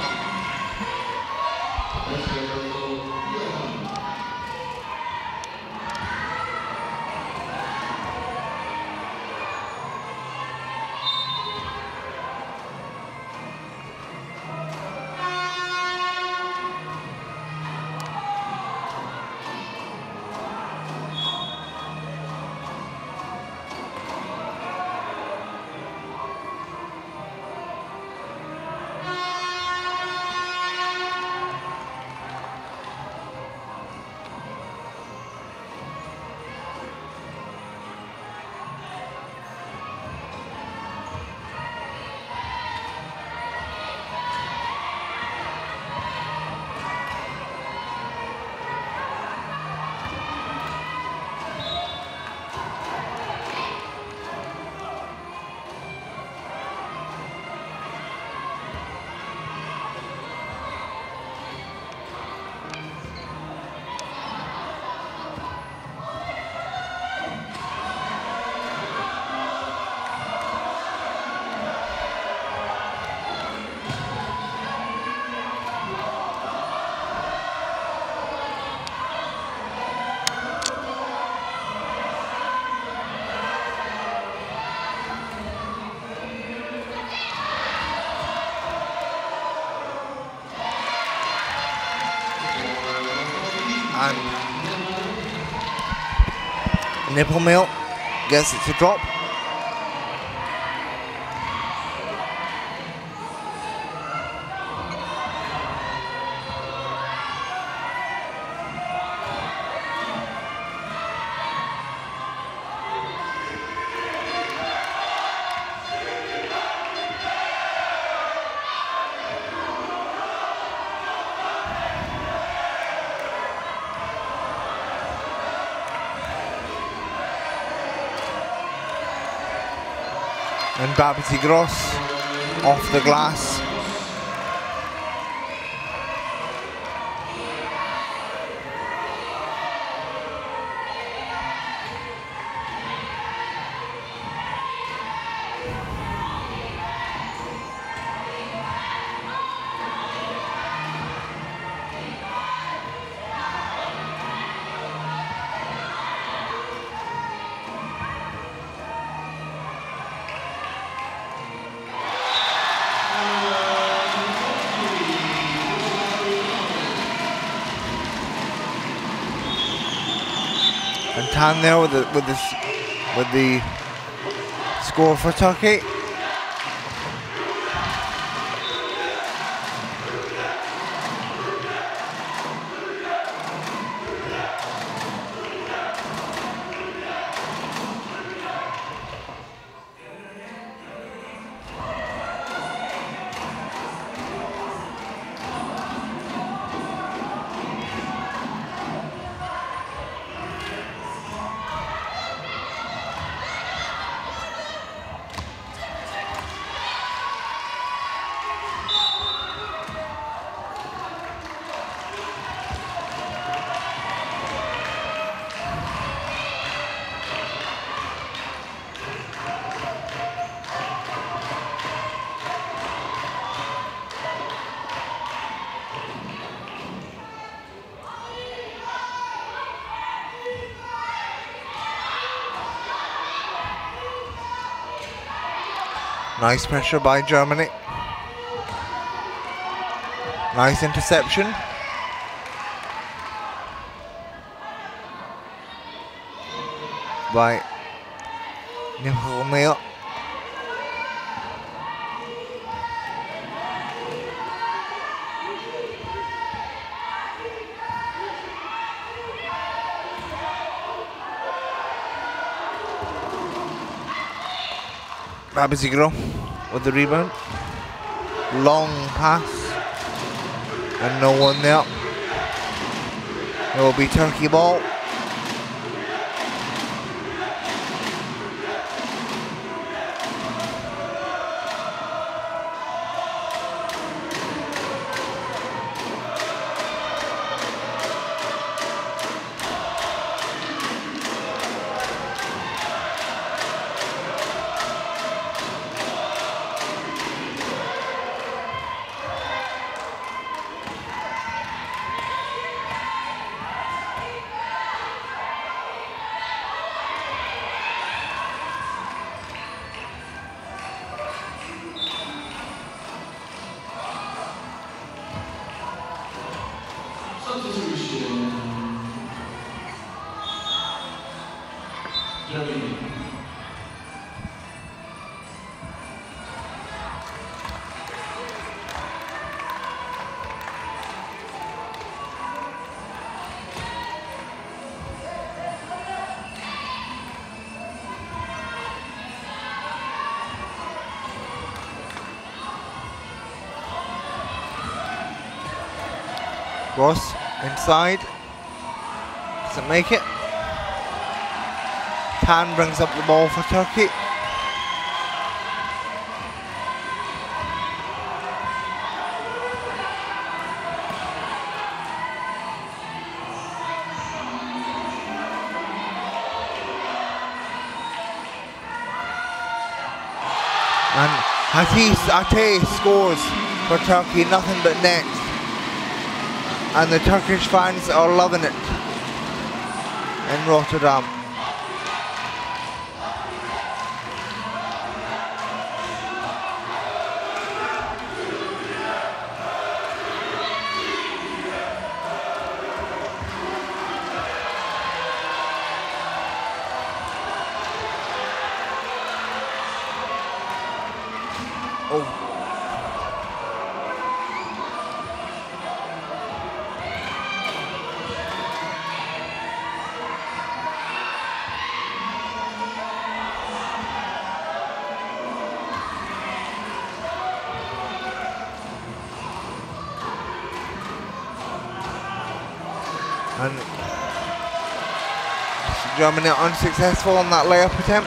A: And Nipple Mill gets it to drop. And Babity Gross off the glass. Tan there with the score for Turkey. Nice pressure by Germany. Nice interception. By Nihomeo. Babazigro with the rebound. Long pass. And no one there. It will be Turkey ball. Ross inside, doesn't make it. Tan brings up the ball for Turkey. And Hatis Ate scores for Turkey, nothing but net. And the Turkish fans are loving it in Rotterdam. Oh. And Germany unsuccessful on that layup attempt.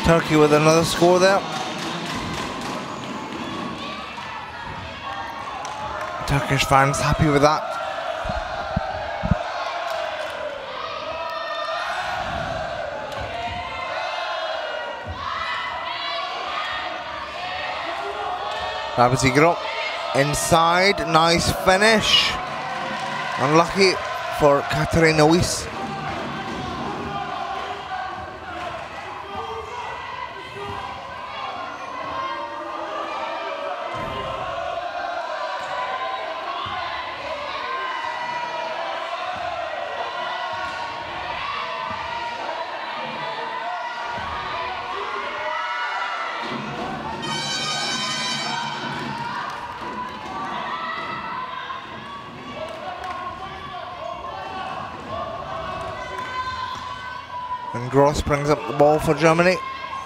A: Turkey with another score there. Turkish fans happy with that. Rabazigro inside, nice finish. Unlucky for Katarina Weiss. And Gross brings up the ball for Germany.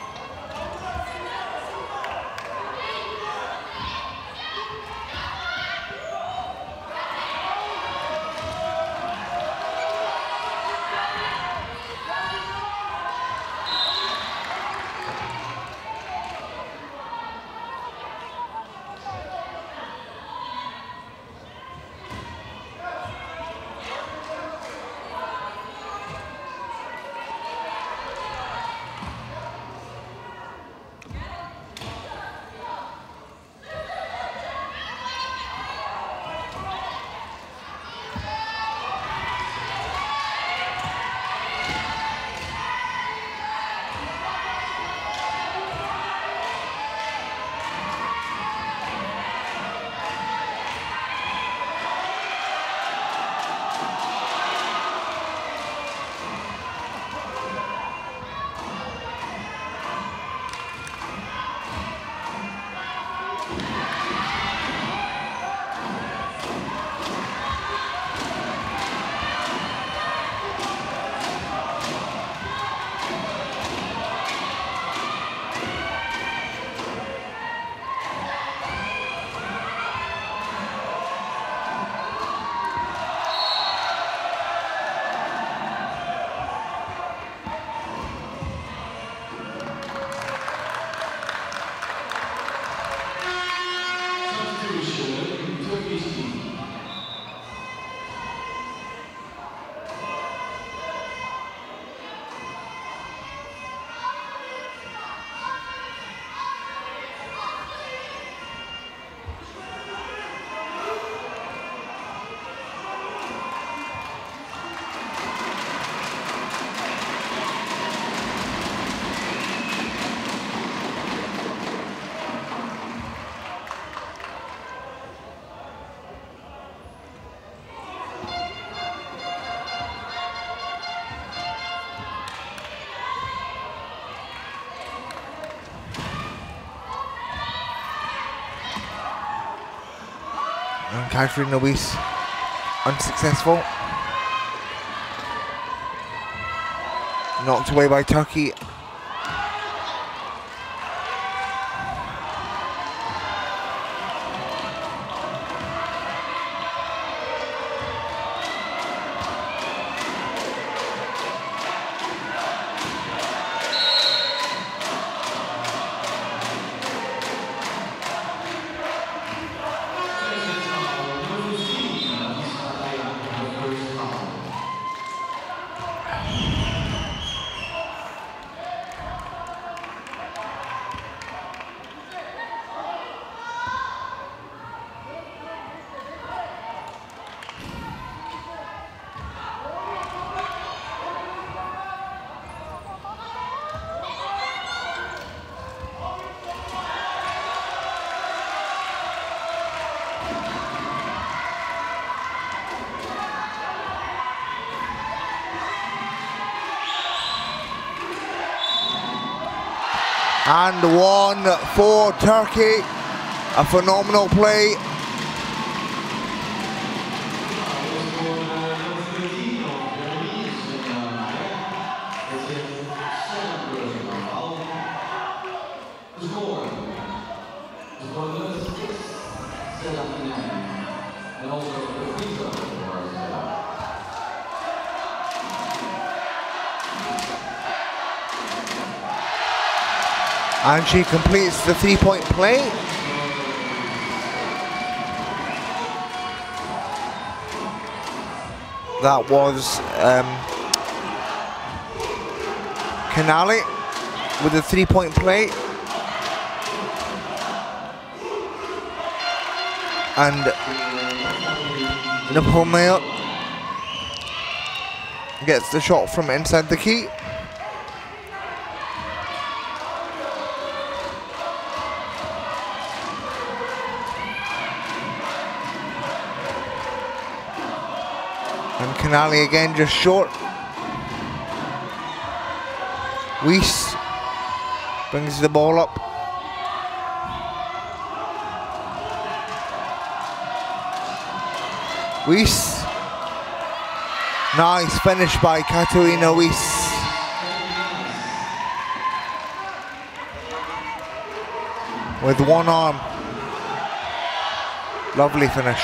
A: And Katarina Weiss unsuccessful. Knocked away by Turkey. And one for Turkey. A phenomenal play. And she completes the 3-point play. That was Canali with a 3-point play. And Nepomuk gets the shot from inside the key. And Canali again just short. Weiss brings the ball up. Weiss. Nice finish by Katarina Weiss. With one arm. Lovely finish.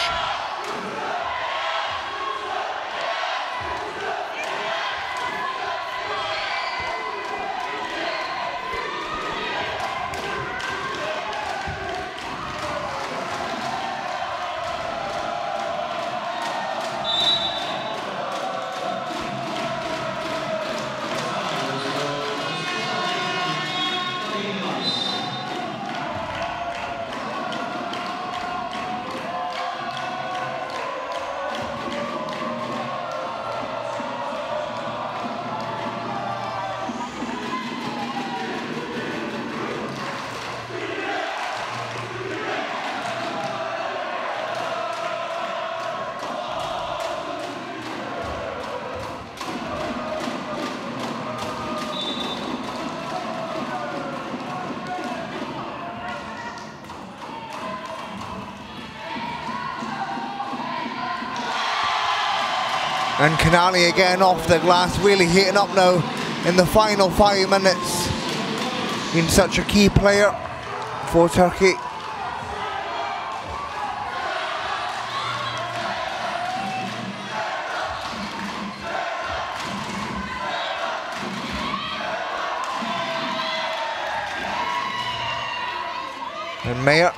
A: And Canali again off the glass, really heating up now in the final 5 minutes. Been such a key player for Turkey. And Mayer.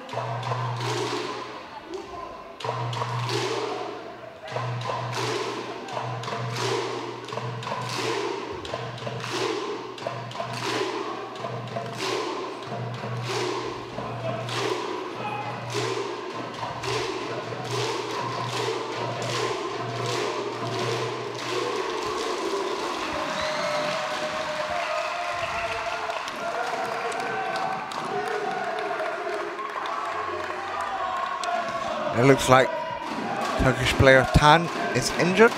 A: It looks like Turkish player Tan is injured.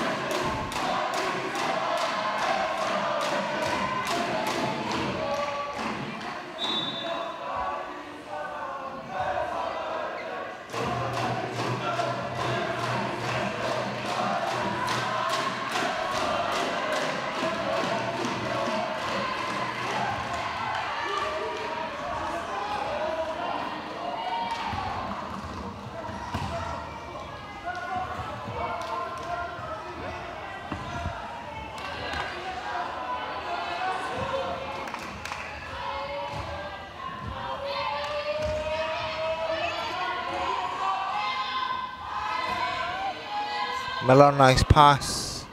A: Miller, nice pass.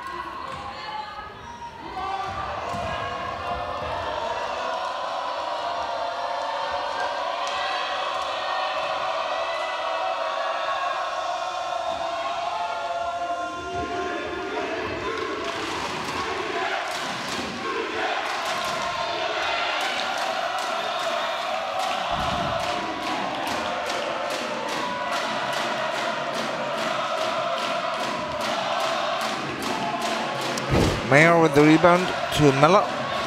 A: Mayer with the rebound to Miller.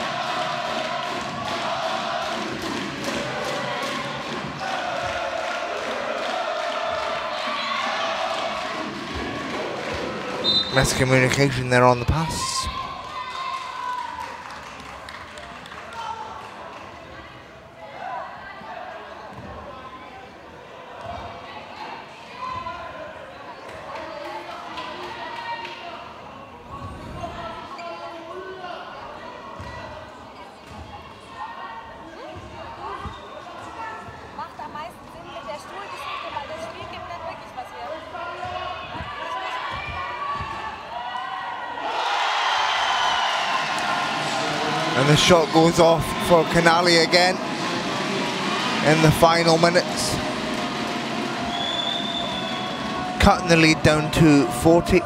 A: Miscommunication there on the pass. And the shot goes off for Canali again in the final minutes. Cutting the lead down to 40.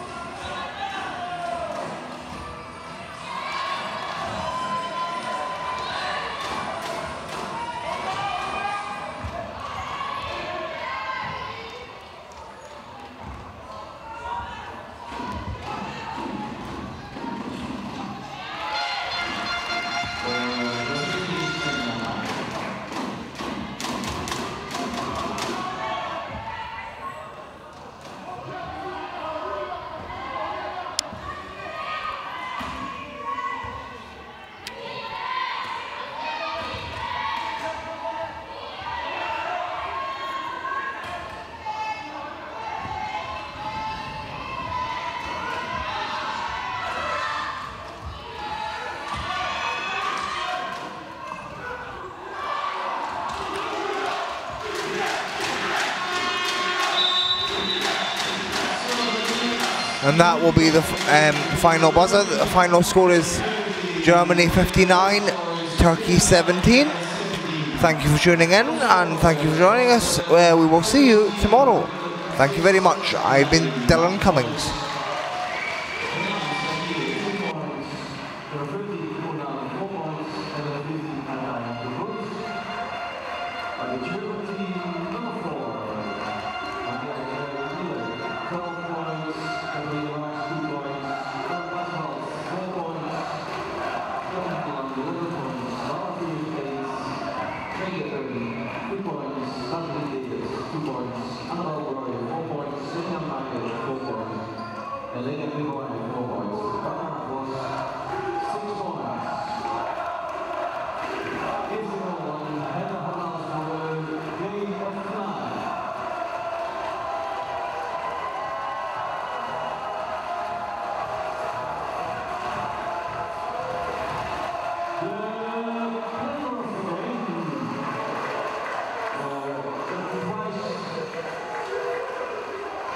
A: And that will be the final buzzer. The final score is Germany 59, Turkey 17. Thank you for tuning in and thank you for joining us. We will see you tomorrow. Thank you very much. I've been Dylan Cummings.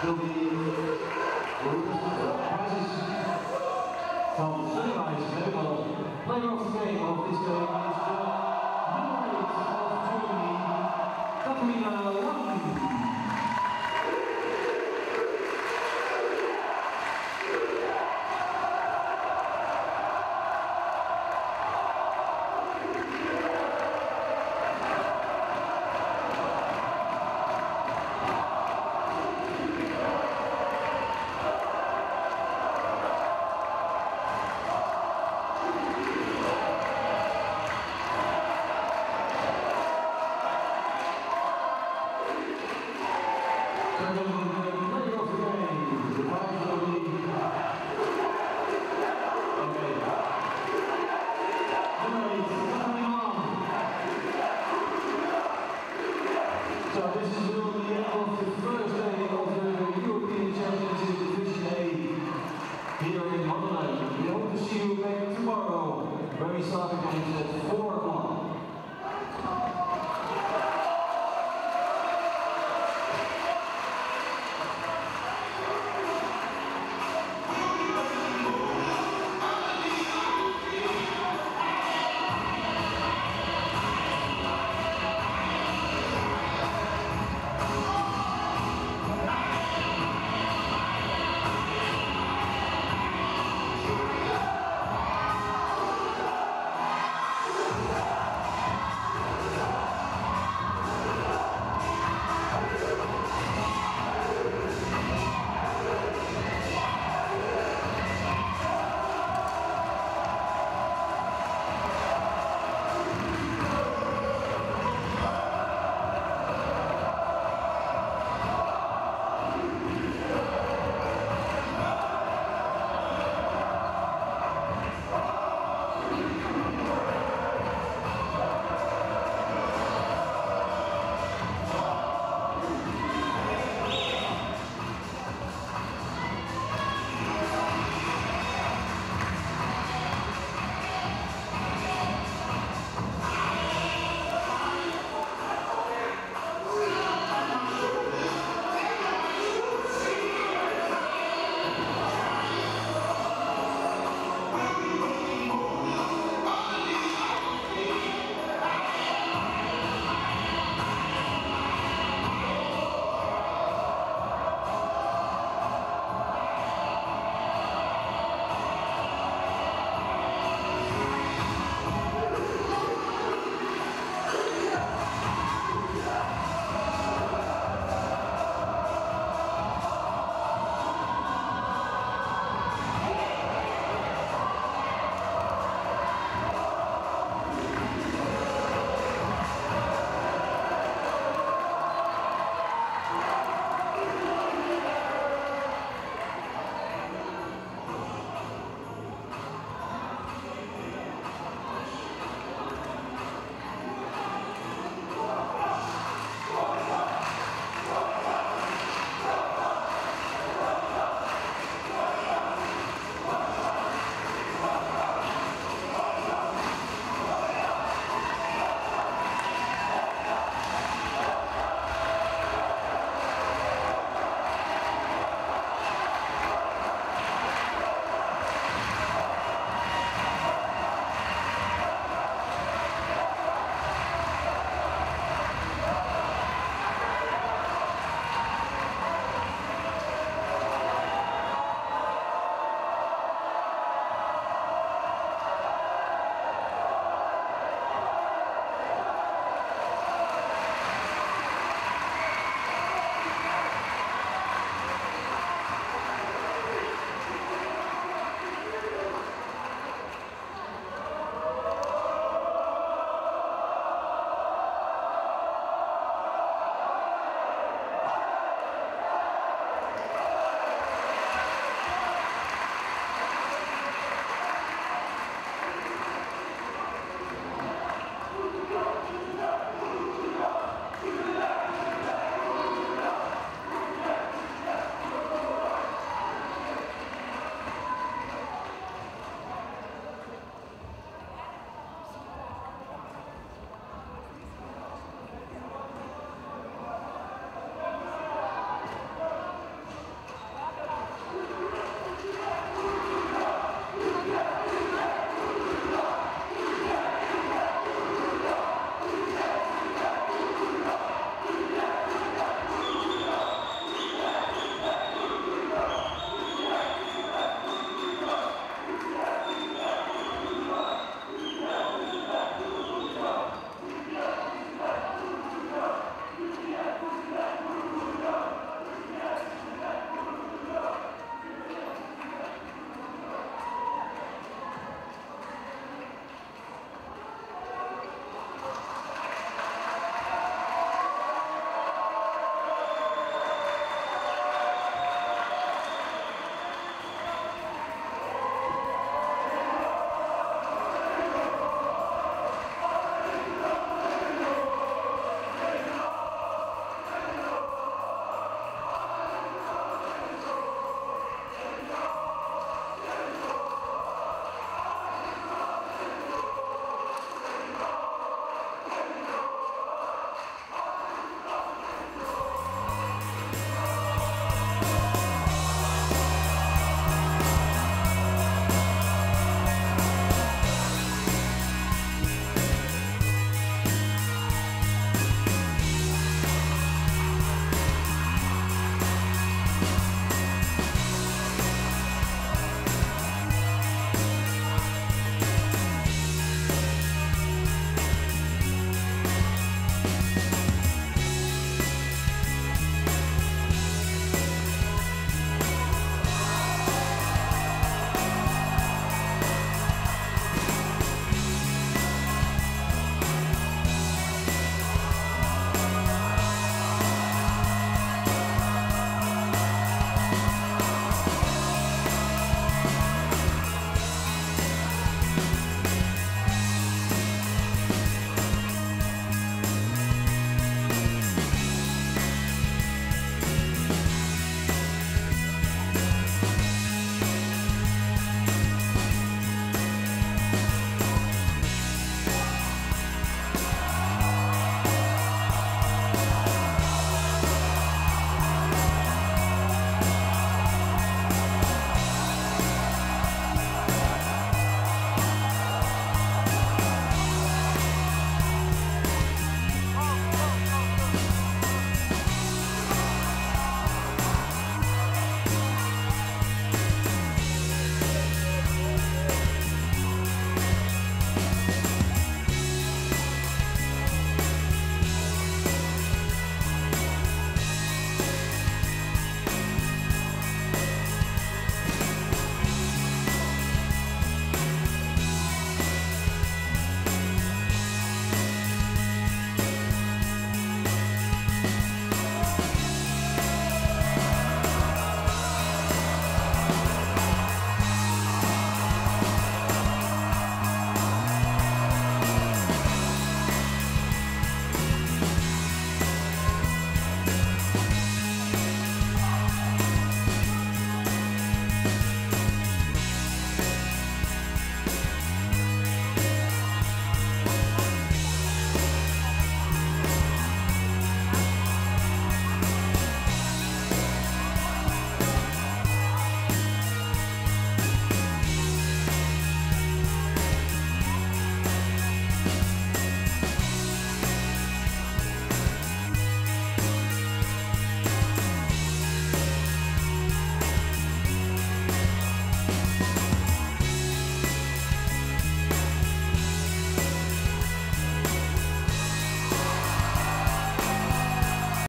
G: will be prizes from Sunrise Medical. Player of the game of this game is the number 8 of Germany, Katarina Lang. So this is